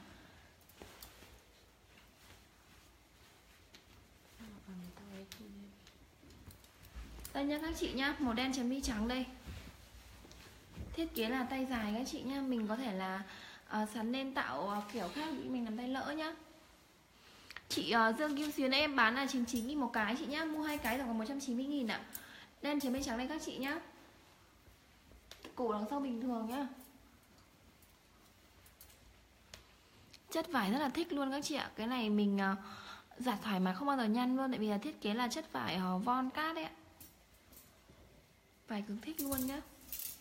Đây nhá các chị nhá, màu đen chấm bi trắng đây. Thiết kế là tay dài các chị nhá, mình có thể là uh, sắn lên tạo uh, kiểu khác bị mình làm tay lỡ nhá. Chị uh, Dương Kim Xuyến em bán là chín mươi chín nghìn một cái chị nhá, mua hai cái rồi còn một trăm chín mươi nghìn ạ. Đen chấm bi trắng đây các chị nhá. Cổ đằng sau bình thường nhá. Chất vải rất là thích luôn các chị ạ. Cái này mình uh, giặt thoải mái không bao giờ nhăn luôn. Tại vì là thiết kế là chất vải uh, von cát đấy ạ. Vải cực thích luôn nhá.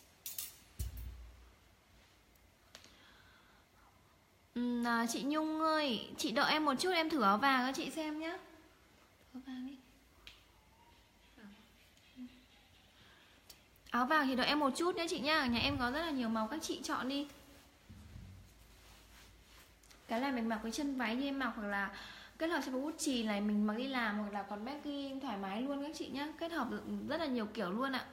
Ừ, à, chị Nhung ơi, chị đợi em một chút em thử áo vàng cho chị xem nhá. Áo vàng đi. Áo vàng thì đợi em một chút nhé chị nhá. Nhà em có rất là nhiều màu, các chị chọn đi. Cái này mình mặc với chân váy như em mặc, hoặc là kết hợp cho bút chì này mình mặc đi làm, hoặc là còn baggy thoải mái luôn các chị nhá. Kết hợp được rất là nhiều kiểu luôn ạ.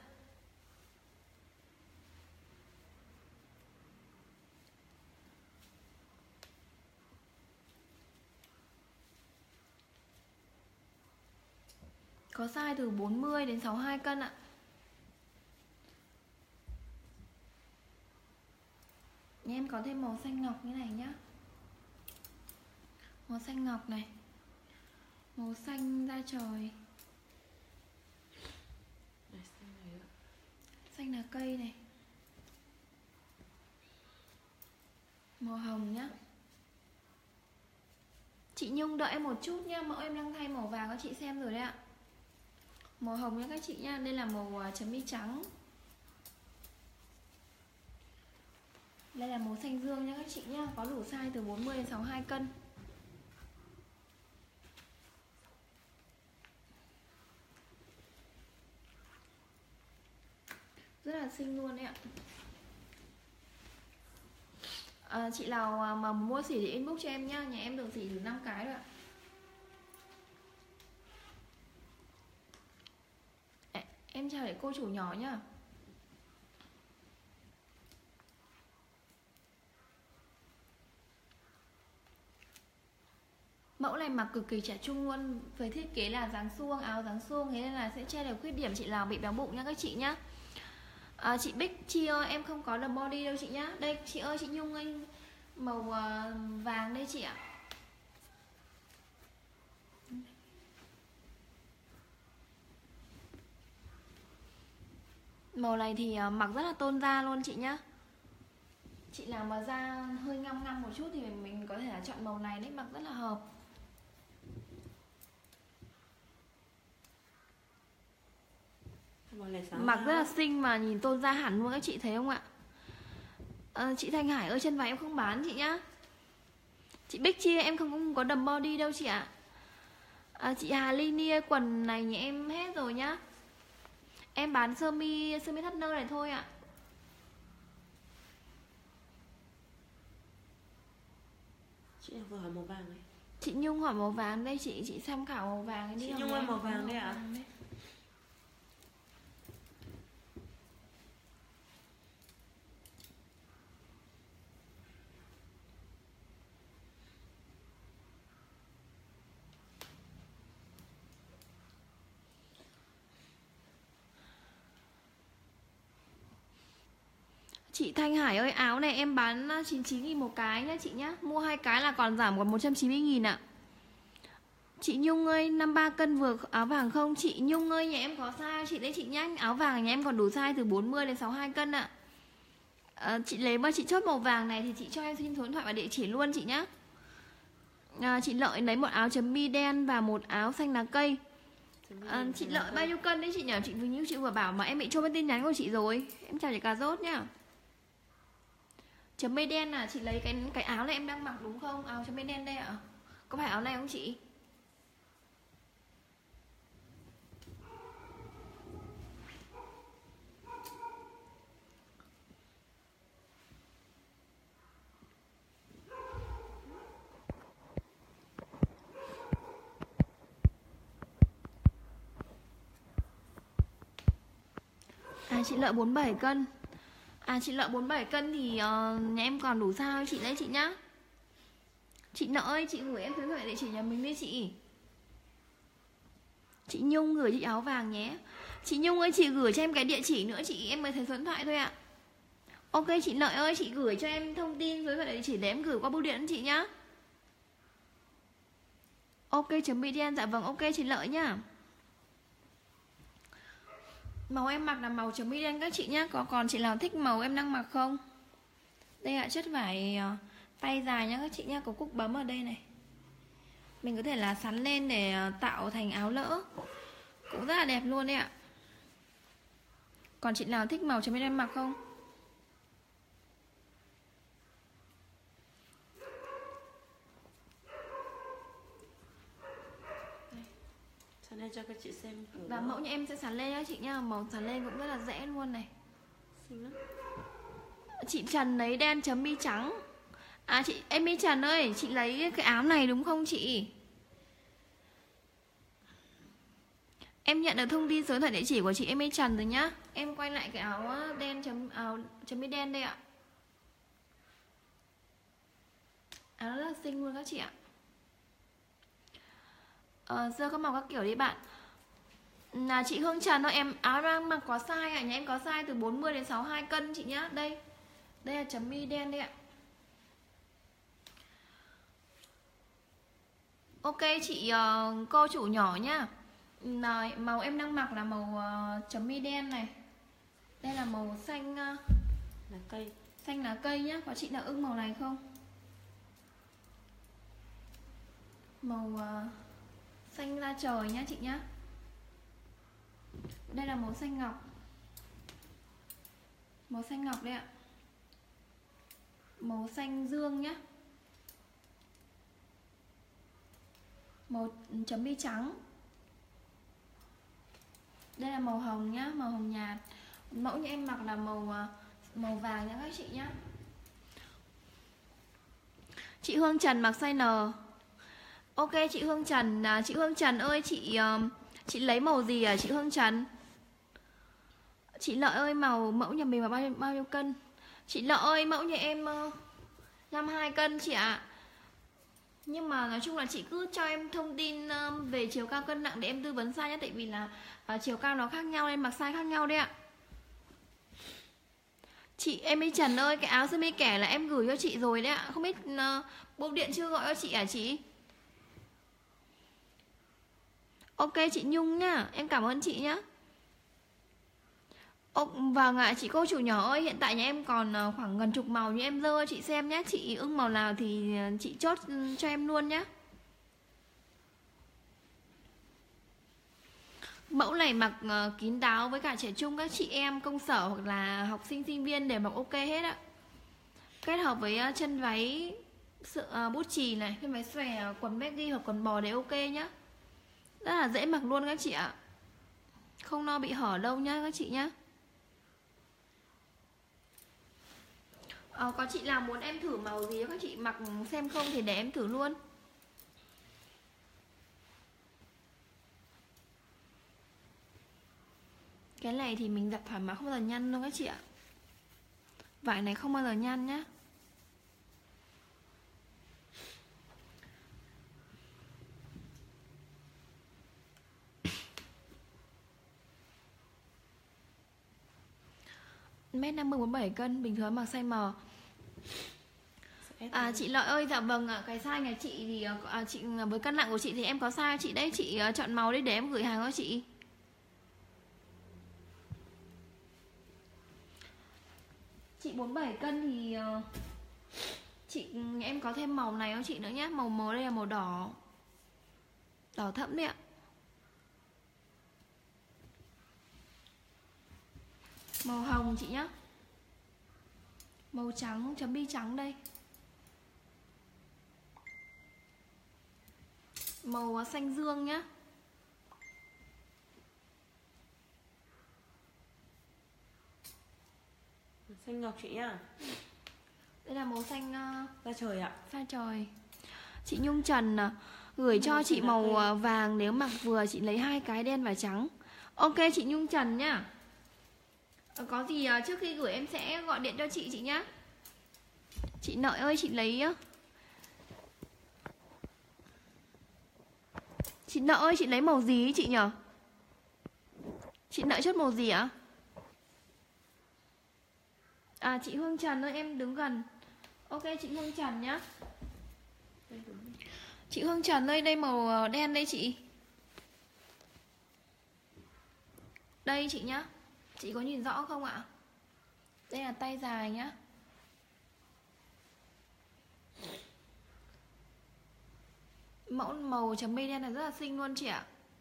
Có size từ bốn mươi đến sáu mươi hai cân ạ. Nhà em có thêm màu xanh ngọc như này nhá. Màu xanh ngọc này, màu xanh da trời, xanh lá cây này, màu hồng nhá. Chị Nhung đợi em một chút nhá, mẫu em đang thay màu vàng cho chị xem rồi đấy ạ. Màu hồng nhá các chị nhá, đây là màu chấm bi trắng. Đây là màu xanh dương nhá các chị nhá, có đủ size từ bốn mươi đến sáu mươi hai cân. Rất là xinh luôn đấy ạ. À, chị nào mà mua xỉ thì inbox cho em nhá, nhà em được xỉ từ năm cái rồi ạ. À, em chào để cô chủ nhỏ nhá. Mẫu này mặc cực kỳ trẻ trung luôn, với thiết kế là dáng suông, áo dáng suông, thế nên là sẽ che được khuyết điểm chị nào bị béo bụng nha các chị nhá. À, chị Bích Chi ơi, em không có đầm body đâu chị nhá. Đây chị ơi, chị Nhung ơi, màu uh, vàng đây chị ạ. Màu này thì uh, mặc rất là tôn da luôn chị nhá. Chị nào mà da hơi ngăm ngăm một chút thì mình có thể là chọn màu này đấy, mặc rất là hợp. Mặc rất là xinh mà nhìn tôn da hẳn luôn các chị thấy không ạ? À, chị Thanh Hải ơi, chân váy em không bán chị nhá. Chị Bích Chi em không, không có đầm body đâu chị ạ. À, chị Hà Ly Nia quần này nhà em hết rồi nhá. Em bán sơ mi sơ mi thắt nơ này thôi ạ. Chị vừa hỏi màu vàng này. Chị Nhung hỏi màu vàng đây chị, chị tham khảo màu vàng đi. Chị Nhung ơi, màu vàng đây ạ. À? Chị Thanh Hải ơi, áo này em bán chín mươi chín nghìn một cái nhá chị nhá. Mua hai cái là còn giảm còn một trăm chín mươi nghìn ạ. Chị Nhung ơi, năm mươi ba cân vừa áo vàng không? Chị Nhung ơi, nhà em có size chị đấy chị nhá. Áo vàng nhà em còn đủ size từ bốn mươi đến sáu mươi hai cân ạ. À, chị lấy mà chị chốt màu vàng này thì chị cho em xin số điện thoại và địa chỉ luôn chị nhá. À, chị Lợi lấy một áo chấm mi đen và một áo xanh lá cây. À, chị Lợi bao nhiêu cân đấy chị nhỉ? Chị vừa như chị vừa bảo mà em bị trôi bên tin nhắn của chị rồi. Em chào chị Cà Rốt nhá. Chấm mi đen à, chị lấy cái cái áo này em đang mặc đúng không? Áo chấm mi đen đây ạ. Có phải áo này không chị? À, chị Lợi bốn mươi bảy cân. À, chị Lợi bốn mươi bảy cân thì uh, nhà em còn đủ sao chị lấy chị nhá. Chị Nợ ơi, chị gửi em số điện thoại địa chỉ nhà mình đi chị. Chị Nhung gửi chị áo vàng nhé. Chị Nhung ơi, chị gửi cho em cái địa chỉ nữa chị, em mới thấy số điện thoại thôi ạ. Ok chị Lợi ơi, chị gửi cho em thông tin số điện thoại địa chỉ để em gửi qua bưu điện chị nhá. Ok chấm bị đen, dạ vâng, ok chị Lợi nhá. Màu em mặc là màu chấm mi đen các chị nhá. Có còn chị nào thích màu em đang mặc không? Đây ạ, chất vải uh, tay dài nhá các chị nhá. Có cúc bấm ở đây này. Mình có thể là sắn lên để uh, tạo thành áo lỡ. Cũng rất là đẹp luôn đấy ạ. Còn chị nào thích màu chấm mi đen mặc không? Sắn lên cho các chị xem. Và mẫu nhà em sẽ sắn lên nhá chị nhá. Màu sắn lên cũng rất là dễ luôn này. Xinh lắm. Chị Trần lấy đen chấm mi trắng. À chị em mi Trần ơi, chị lấy cái áo này đúng không chị? Em nhận được thông tin số điện thoại địa chỉ của chị em mi Trần rồi nhá. Em quay lại cái áo đen chấm áo chấm mi đen đây ạ. Áo rất là xinh luôn các chị ạ. Ờ, giờ có màu các kiểu đi bạn. Là chị Hương Trần ơi, em áo đang mặc có size ạ, nhà em có size từ bốn mươi đến sáu mươi hai cân chị nhá. Đây. Đây là chấm mi đen đây ạ. Ok chị uh, cô chủ nhỏ nhá. Này, màu em đang mặc là màu uh, chấm mi đen này. Đây là màu xanh uh, lá cây. Xanh lá cây nhá. Có chị nào ưng màu này không? Màu uh, xanh da trời nhá chị nhá. Đây là màu xanh ngọc. Màu xanh ngọc đây ạ. Màu xanh dương nhá. Màu chấm bi trắng. Đây là màu hồng nhá, màu hồng nhạt. Mẫu như em mặc là màu màu vàng nhá các chị nhá. Chị Hương Trần mặc size N. Ok chị Hương Trần, à, chị Hương Trần ơi, chị chị lấy màu gì à chị Hương Trần? Chị Lợi ơi, màu mẫu nhà mình là bao nhiêu, bao nhiêu cân? Chị Lợi ơi, mẫu nhà em uh, năm mươi hai cân chị ạ. À. Nhưng mà nói chung là chị cứ cho em thông tin uh, về chiều cao cân nặng để em tư vấn size nhé. Tại vì là uh, chiều cao nó khác nhau nên mặc size khác nhau đấy ạ. Chị em ấy Trần ơi, cái áo sơ mi kẻ là em gửi cho chị rồi đấy ạ. Không biết uh, bưu điện chưa gọi cho chị hả chị? Ok chị Nhung nhá, em cảm ơn chị nhá. Ồ, vâng ạ, chị cô chủ nhỏ ơi, hiện tại nhà em còn khoảng gần chục màu như em dơ chị xem nhé. Chị ưng màu nào thì chị chốt cho em luôn nhé. Mẫu này mặc uh, kín đáo với cả trẻ trung, các chị em công sở hoặc là học sinh sinh viên đều mặc ok hết ạ. Kết hợp với uh, chân váy sự, uh, bút chì này, chân váy xòe, quần baggy hoặc quần bò đều ok nhá. Rất là dễ mặc luôn các chị ạ. Không lo bị hở đâu nhá các chị nhá. Ờ, có chị nào muốn em thử màu gì các chị mặc xem không thì để em thử luôn. Cái này thì mình giặt thoải mái không bao giờ nhăn đâu các chị ạ. Vải này không bao giờ nhăn nhá. Mét năm mươi bốn mươi bảy cân, bình thường mặc size M. À chị Lợi ơi, dạ vâng ạ, cái size nhà chị thì à, chị với cân nặng của chị thì em có size chị đấy, chị uh, chọn màu đấy để em gửi hàng cho chị. Chị bốn mươi bảy cân thì uh, chị em có thêm màu này cho chị nữa nhé, màu mới đây là màu đỏ. Đỏ thẫm đấy ạ. Màu hồng chị nhá. Màu trắng, chấm bi trắng đây. Màu xanh dương nhá. Xanh ngọc chị nhá. Đây là màu xanh uh, da trời ạ. Da trời. Chị Nhung Trần uh, gửi cho chị màu uh, vàng, nếu mặc vừa chị lấy hai cái đen và trắng. Ok chị Nhung Trần nhá. uh, Có gì uh, trước khi gửi em sẽ gọi điện cho chị chị nhá. Chị Nội ơi, chị lấy uh, Chị Nợ ơi, chị lấy màu gì ấy chị nhở? Chị Nợ chốt màu gì ạ? À chị Hương Trần ơi, em đứng gần. Ok chị Hương Trần nhá. Chị Hương Trần ơi, đây màu đen đây chị. Đây chị nhá. Chị có nhìn rõ không ạ? Đây là tay dài nhá. Mẫu màu chấm bi đen này rất là xinh luôn chị ạ.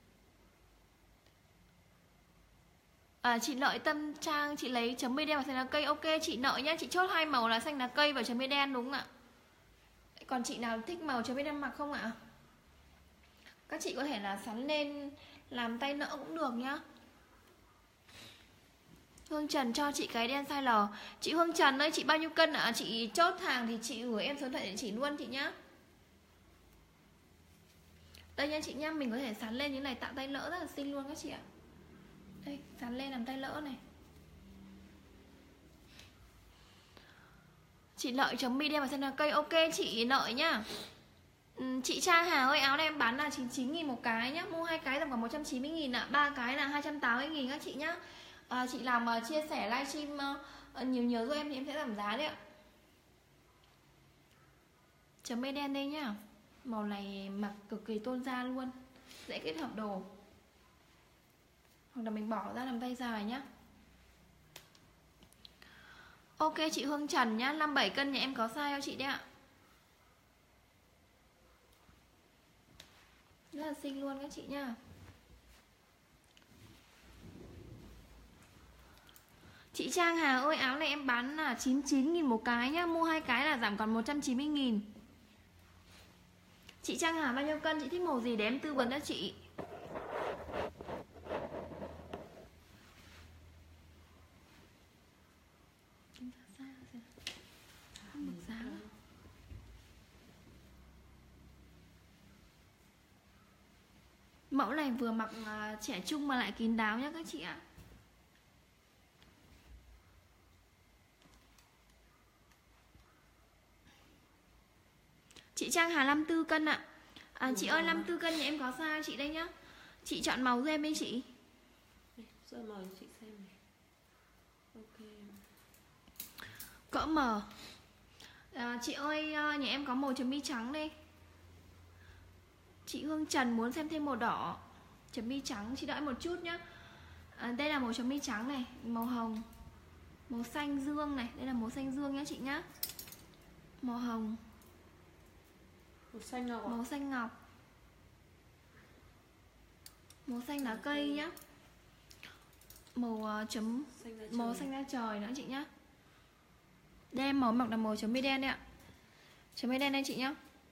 À, chị Lợi Tâm Trang, chị lấy chấm bi đen và xanh lá cây. Ok chị Nợ nhá, chị chốt hai màu là xanh lá cây và chấm bi đen đúng không ạ? Còn chị nào thích màu chấm bi đen mặc không ạ? Các chị có thể là sắn lên làm tay nợ cũng được nhá. Hương Trần cho chị cái đen size L. Chị Hương Trần ơi, chị bao nhiêu cân ạ? Chị chốt hàng thì chị gửi em số điện thoại địa chỉ luôn chị nhá. Đây nha chị nhá, mình có thể sắn lên như này tạo tay lỡ rất là xinh luôn các chị ạ. Đây, sắn lên làm tay lỡ này. Chị Lợi chấm bi đen và xanh lá cây. Ok chị Lợi nhá. ừ, Chị Trang Hà ơi, áo này em bán là chín mươi chín nghìn một cái nhá. Mua hai cái tầm khoảng một trăm chín mươi nghìn ạ. Ba cái là hai trăm tám mươi nghìn các chị nhá. à, Chị làm uh, chia sẻ livestream uh, nhiều nhiều giúp em thì em sẽ giảm giá đấy ạ. Chấm bi đen đây nhá. Màu này mặc cực kỳ tôn da luôn. Dễ kết hợp đồ. Hoặc là mình bỏ ra làm tay dài nhá. Ok chị Hương Trần nhá, năm mươi bảy cân nhà em có size cho chị đấy ạ. Rất là xinh luôn các chị nhá. Chị Trang Hà ơi, áo này em bán là chín mươi chín nghìn một cái nhá. Mua hai cái là giảm còn một trăm chín mươi nghìn. Chị Trang Hà bao nhiêu cân? Chị thích màu gì để em tư vấn cho chị? Mẫu này vừa mặc uh, trẻ trung mà lại kín đáo nhá các chị ạ. Chị Trang Hà năm mươi tư cân ạ. À, chị ơi năm mươi tư cân nhà em có size chị đây nhá. Chị chọn màu giúp em đi chị. Rồi màu chị xem này. Ok. Cỡ M. à, Chị ơi, nhà em có màu chấm bi trắng đây. Chị Hương Trần muốn xem thêm màu đỏ chấm bi trắng, chị đợi một chút nhá. à, Đây là màu chấm bi trắng này, màu hồng, màu xanh dương này. Đây là màu xanh dương nhá chị nhá. Màu hồng, màu xanh ngọc à? Màu xanh ngọc, màu xanh lá cây nhá. Màu uh, chấm xanh màu xanh da trời nữa chị nhá. Đây em màu mặc là màu chấm bi đen đấy ạ. Chấm bi đen đây chị nhá.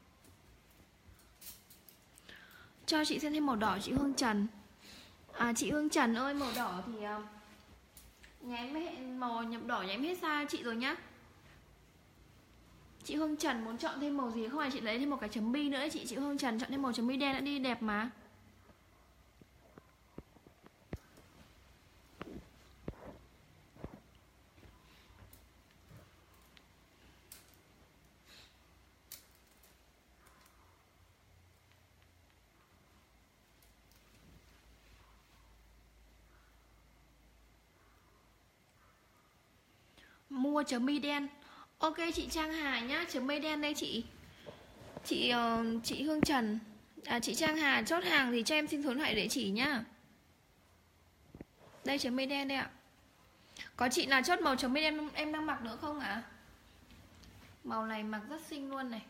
Cho chị xem thêm màu đỏ chị Hương Trần. À chị Hương Trần ơi, màu đỏ thì uh, nhà em hết, màu nhập đỏ nhà em hết size chị rồi nhá. Chị Hương Trần muốn chọn thêm màu gì không, phải chị lấy thêm một cái chấm bi nữa đấy chị. Chị Hương Trần chọn thêm màu chấm bi đen đã đi, đẹp mà. Mua chấm bi đen. Ok chị Trang Hà nhá, chấm bi đen đây chị. Chị uh, chị Hương Trần, à, chị Trang Hà chốt hàng thì cho em xin số điện thoại địa chỉ nhá. Đây chấm bi đen đây ạ. Có chị nào chốt màu chấm bi đen em đang mặc nữa không ạ? À? Màu này mặc rất xinh luôn này.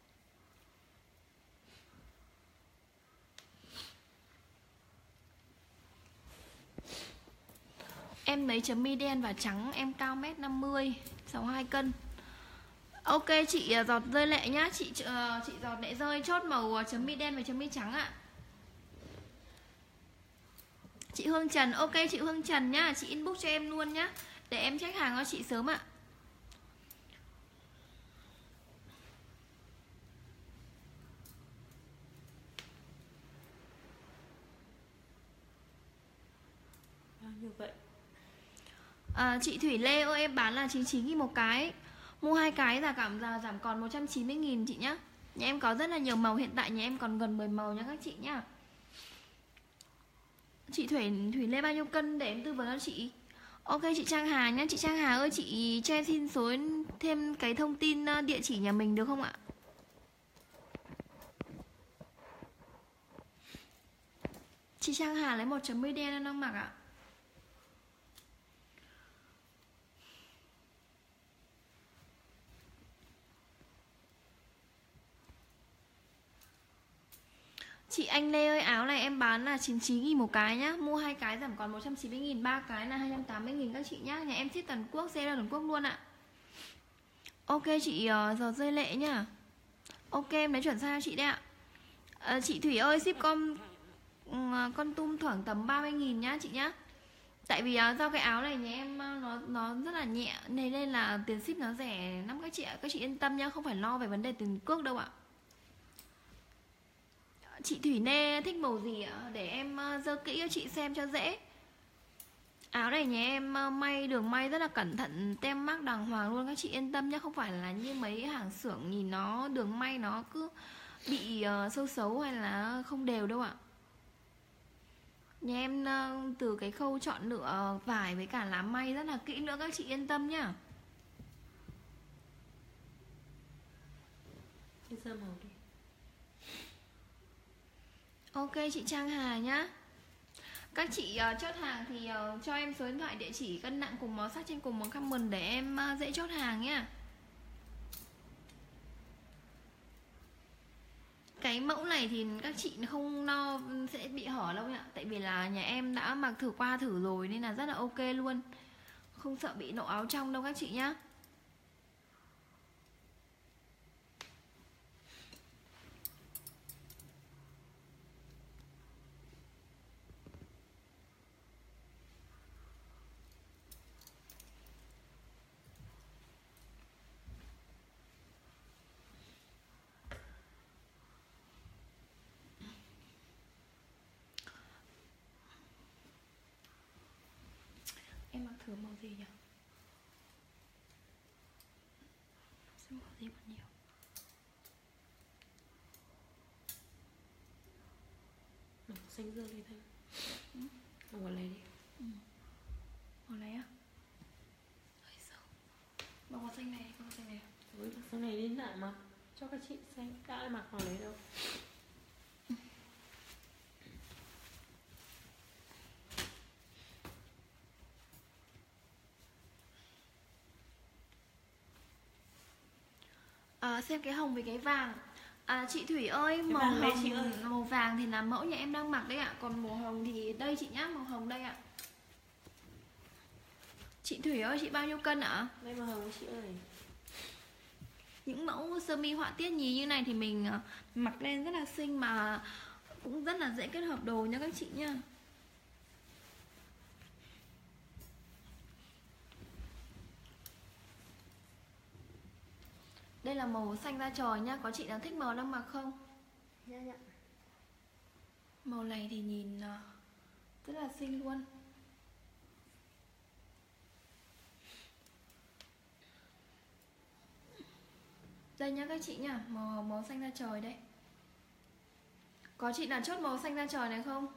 Em lấy chấm bi đen và trắng, em cao mét năm mươi, sáu mươi hai cân. Ok chị Giọt Rơi Lệ nhá, chị uh, chị Giọt Lệ Rơi chốt màu chấm bi đen và chấm bi trắng ạ. Chị Hương Trần, ok chị Hương Trần nhá, chị inbox cho em luôn nhá, để em check hàng cho chị sớm ạ. Bao nhiêu vậy? À, chị Thủy Lê ơi, em bán là chín mươi chín nghìn một cái. Mua hai cái là cảm là giảm còn một trăm chín mươi nghìn chị nhá. Nhà em có rất là nhiều màu, hiện tại nhà em còn gần mười màu nha các chị nhá. Chị Thủy Thủy Lê bao nhiêu cân để em tư vấn cho chị. Ok chị Trang Hà nhá, chị Trang Hà ơi, chị cho em xin số thêm cái thông tin địa chỉ nhà mình được không ạ? Chị Trang Hà lấy một chấm bi đen em đang mặc ạ. Chị Anh Lê ơi, áo này em bán là chín mươi chín nghìn một cái nhá. Mua hai cái giảm còn một trăm chín mươi nghìn, ba cái là hai trăm tám mươi nghìn các chị nhá. Nhà em ship toàn quốc, xe ra toàn quốc luôn ạ. Ok chị uh, Giọt Rơi Lệ nhá. Ok em lấy chuẩn size cho chị đấy ạ. uh, Chị Thủy ơi, ship con uh, con tum khoảng tầm ba mươi nghìn nhá chị nhá. Tại vì uh, do cái áo này nhà em uh, nó nó rất là nhẹ, này nên là tiền ship nó rẻ lắm các chị ạ. Các chị yên tâm nhá, không phải lo về vấn đề tiền cước đâu ạ. Chị Thủy Nê thích màu gì ạ? Để em dơ kỹ cho chị xem cho dễ. Áo này nhà em may, đường may rất là cẩn thận, tem mác đàng hoàng luôn, các chị yên tâm nhé. Không phải là như mấy hàng xưởng nhìn nó đường may nó cứ bị uh, sâu xấu hay là không đều đâu ạ. Nhà em uh, từ cái khâu chọn lựa vải với cả lá may rất là kỹ nữa, các chị yên tâm nhá. Đi sơ màu đi. Ok chị Trang Hà nhá. Các chị uh, chốt hàng thì uh, cho em số điện thoại địa chỉ cân nặng cùng màu sắc trên cùng một comment để em uh, dễ chốt hàng nhá. Cái mẫu này thì các chị không lo sẽ bị hở đâu ạ. Tại vì là nhà em đã mặc thử qua thử rồi nên là rất là ok luôn. Không sợ bị lộ áo trong đâu các chị nhá. Em mặc thử màu gì nhỉ? Xem màu gì còn nhiều. Màu xanh dương đi thôi. Ừ. Màu này đi. Ừ. Màu này á? Hơi sâu. Màu xanh này, có màu xanh này. Với số này đến lại mặc cho các chị xem đã mặc vào đấy đâu. À, xem cái hồng với cái vàng. À, chị Thủy ơi, Cái màu vàng đây hồng, chị ơi. màu vàng thì là mẫu nhà em đang mặc đấy ạ. Còn màu hồng thì đây chị nhá, màu hồng đây ạ. Chị Thủy ơi, chị bao nhiêu cân ạ? Đây màu hồng chị ơi. Những mẫu sơ mi họa tiết nhí như này thì mình uh, mặc lên rất là xinh mà cũng rất là dễ kết hợp đồ nha các chị nha. Đây là màu xanh da trời nhá, có chị nào thích màu đang mặc không? Dạ dạ. Màu này thì nhìn uh, rất là xinh luôn. Đây nhá các chị nhá, màu, màu xanh da trời đây. Có chị nào chốt màu xanh da trời này không?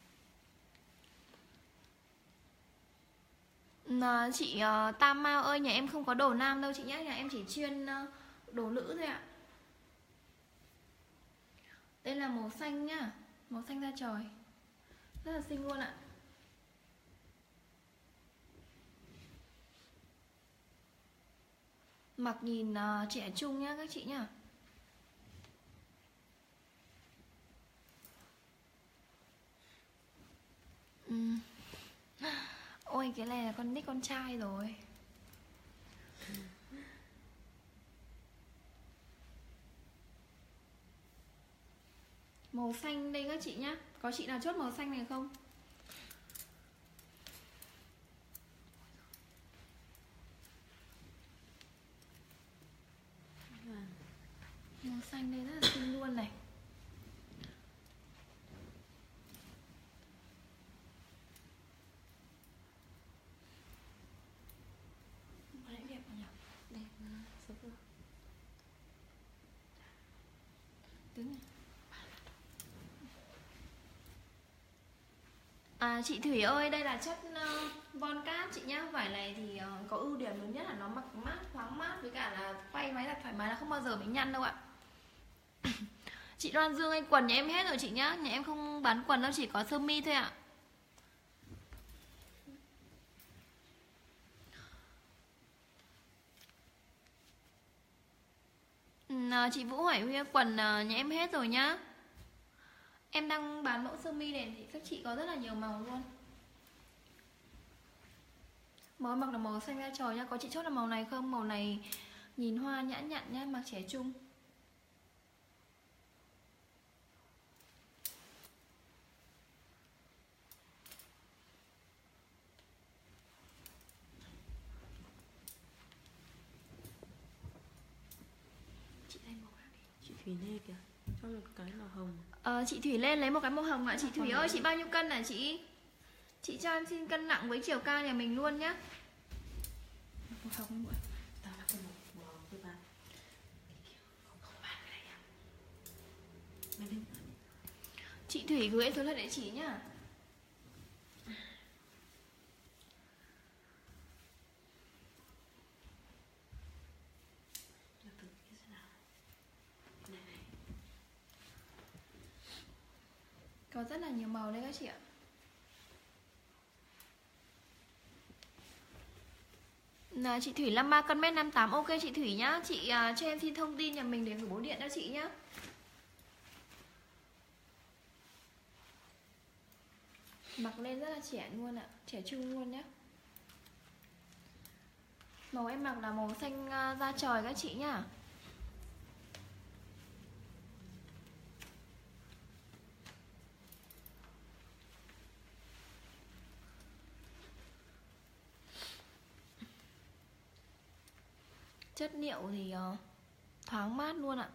À, chị uh, Tam Mao ơi, nhà em không có đồ nam đâu chị nhé, nhà em chỉ chuyên uh, đồ nữ thôi ạ. Đây là màu xanh nhá, màu xanh da trời, rất là xinh luôn ạ. Mặc nhìn uh, trẻ trung nhá các chị nhá. uhm. Ôi cái này là con nick con trai rồi. Màu xanh đây các chị nhá. Có chị nào chốt màu xanh này không? Màu xanh đây rất là xinh luôn này. Có lẽ đẹp nhỉ? Đẹp mà, xấu rồi. Đứng này. À, chị Thủy ơi, đây là chất uh, Von Cát chị nhá. Vải này thì uh, có ưu điểm lớn nhất là nó mặc mát, thoáng mát, với cả là quay váy là thoải mái, là không bao giờ bị nhăn đâu ạ. Chị Đoan Dương ơi, quần nhà em hết rồi chị nhá. Nhà em không bán quần đâu, chỉ có sơ mi thôi ạ. À, chị Vũ Hoài Huy, quần uh, nhà em hết rồi nhá. Em đang bán mẫu sơ mi này thì các chị có rất là nhiều màu luôn. Màu mặc là màu xanh da trời nhá. Có chị chốt là màu này không? Màu này nhìn hoa nhã nhặn nhá, mặc trẻ trung. Chị lấy màu nào đi? Chị Thủy Lê kìa, cho một cái màu hồng. Ờ, chị Thủy lên lấy một cái màu hồng ạ. Chị Thủy ơi, chị bao nhiêu cân hả chị? Chị cho em xin cân nặng với chiều cao nhà mình luôn nhá. Màu hồng không ạ? Tao là cái màu màu hồng tôi bán. Không không bán cái này à? Mày đừng. Chị Thủy gửi em số là địa chỉ nhá. Có rất là nhiều màu đây các chị ạ. Là chị Thủy năm ba cân mét năm tám. Ok chị Thủy nhá. Chị uh, cho em xin thông tin nhà mình để gửi bố điện cho chị nhá. Mặc lên rất là trẻ luôn ạ, trẻ trung luôn nhá. Màu em mặc là màu xanh uh, da trời các chị nhá. Chất liệu thì uh, thoáng mát luôn ạ.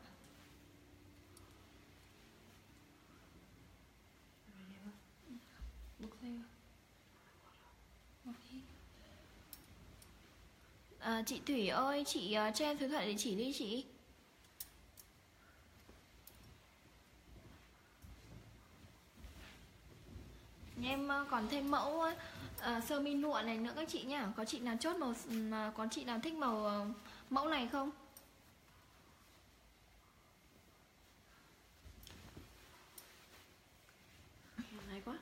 À, chị Thủy ơi, chị uh, cho em số điện thoại địa chỉ đi chị. Nhà em uh, còn thêm mẫu uh, sơ mi lụa này nữa các chị nhá. Có chị nào chốt màu, uh, có chị nào thích màu uh, mẫu này không? Hay quá.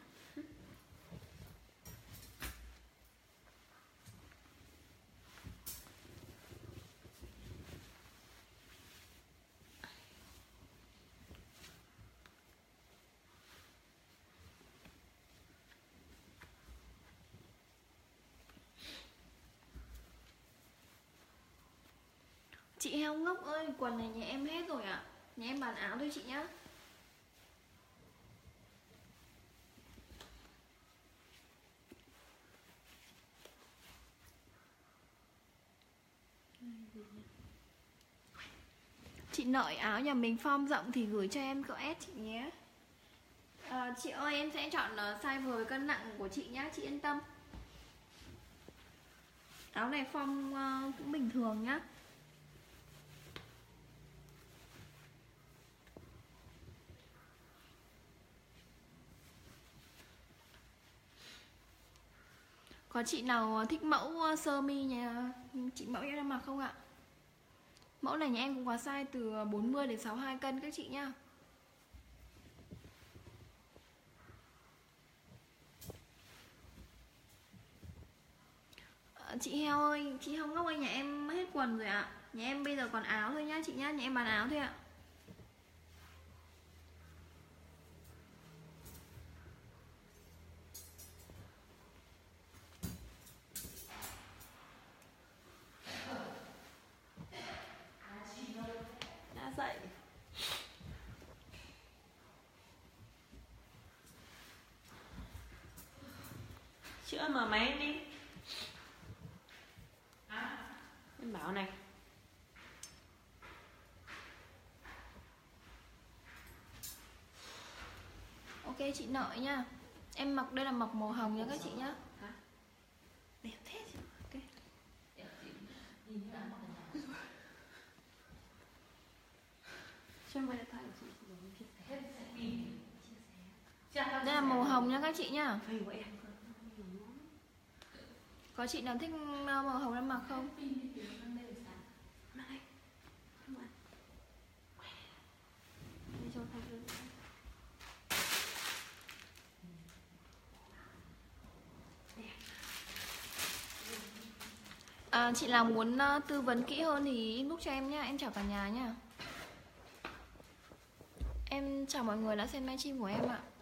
Chị heo ngốc ơi, quần này nhà em hết rồi ạ. À. Nhà em bán áo thôi chị nhá. Chị nợi áo nhà mình form rộng thì gửi cho em cỡ S chị nhé. À, chị ơi em sẽ chọn size vừa với cân nặng của chị nhá, chị yên tâm. Áo này form uh, cũng bình thường nhá. Có chị nào thích mẫu sơ mi nhà chị mẫu em đang mặc không ạ? Mẫu này nhà em cũng có size từ bốn mươi đến sáu mươi hai cân các chị nhá. Chị heo ơi, chị heo ngốc ơi, nhà em hết quần rồi ạ. Nhà em bây giờ còn áo thôi nhá chị nhá, nhà em bán áo thôi ạ. Đã dậy. Chữa mở máy em đi. Em bảo này. Ok chị nợi nha. Em mặc đây là mặc màu hồng nha các chị nhá. Hả? Đẹp thế chứ. Ok. Cho em quay điện thoại của chị. Đây là màu hồng nha các chị nhá. Phê của em. Có chị nào thích màu hồng em mặc không? À, chị nào muốn uh, tư vấn kỹ hơn thì inbox cho em nhá. Em chào cả nhà nhá. Em chào mọi người đã xem livestream của em ạ.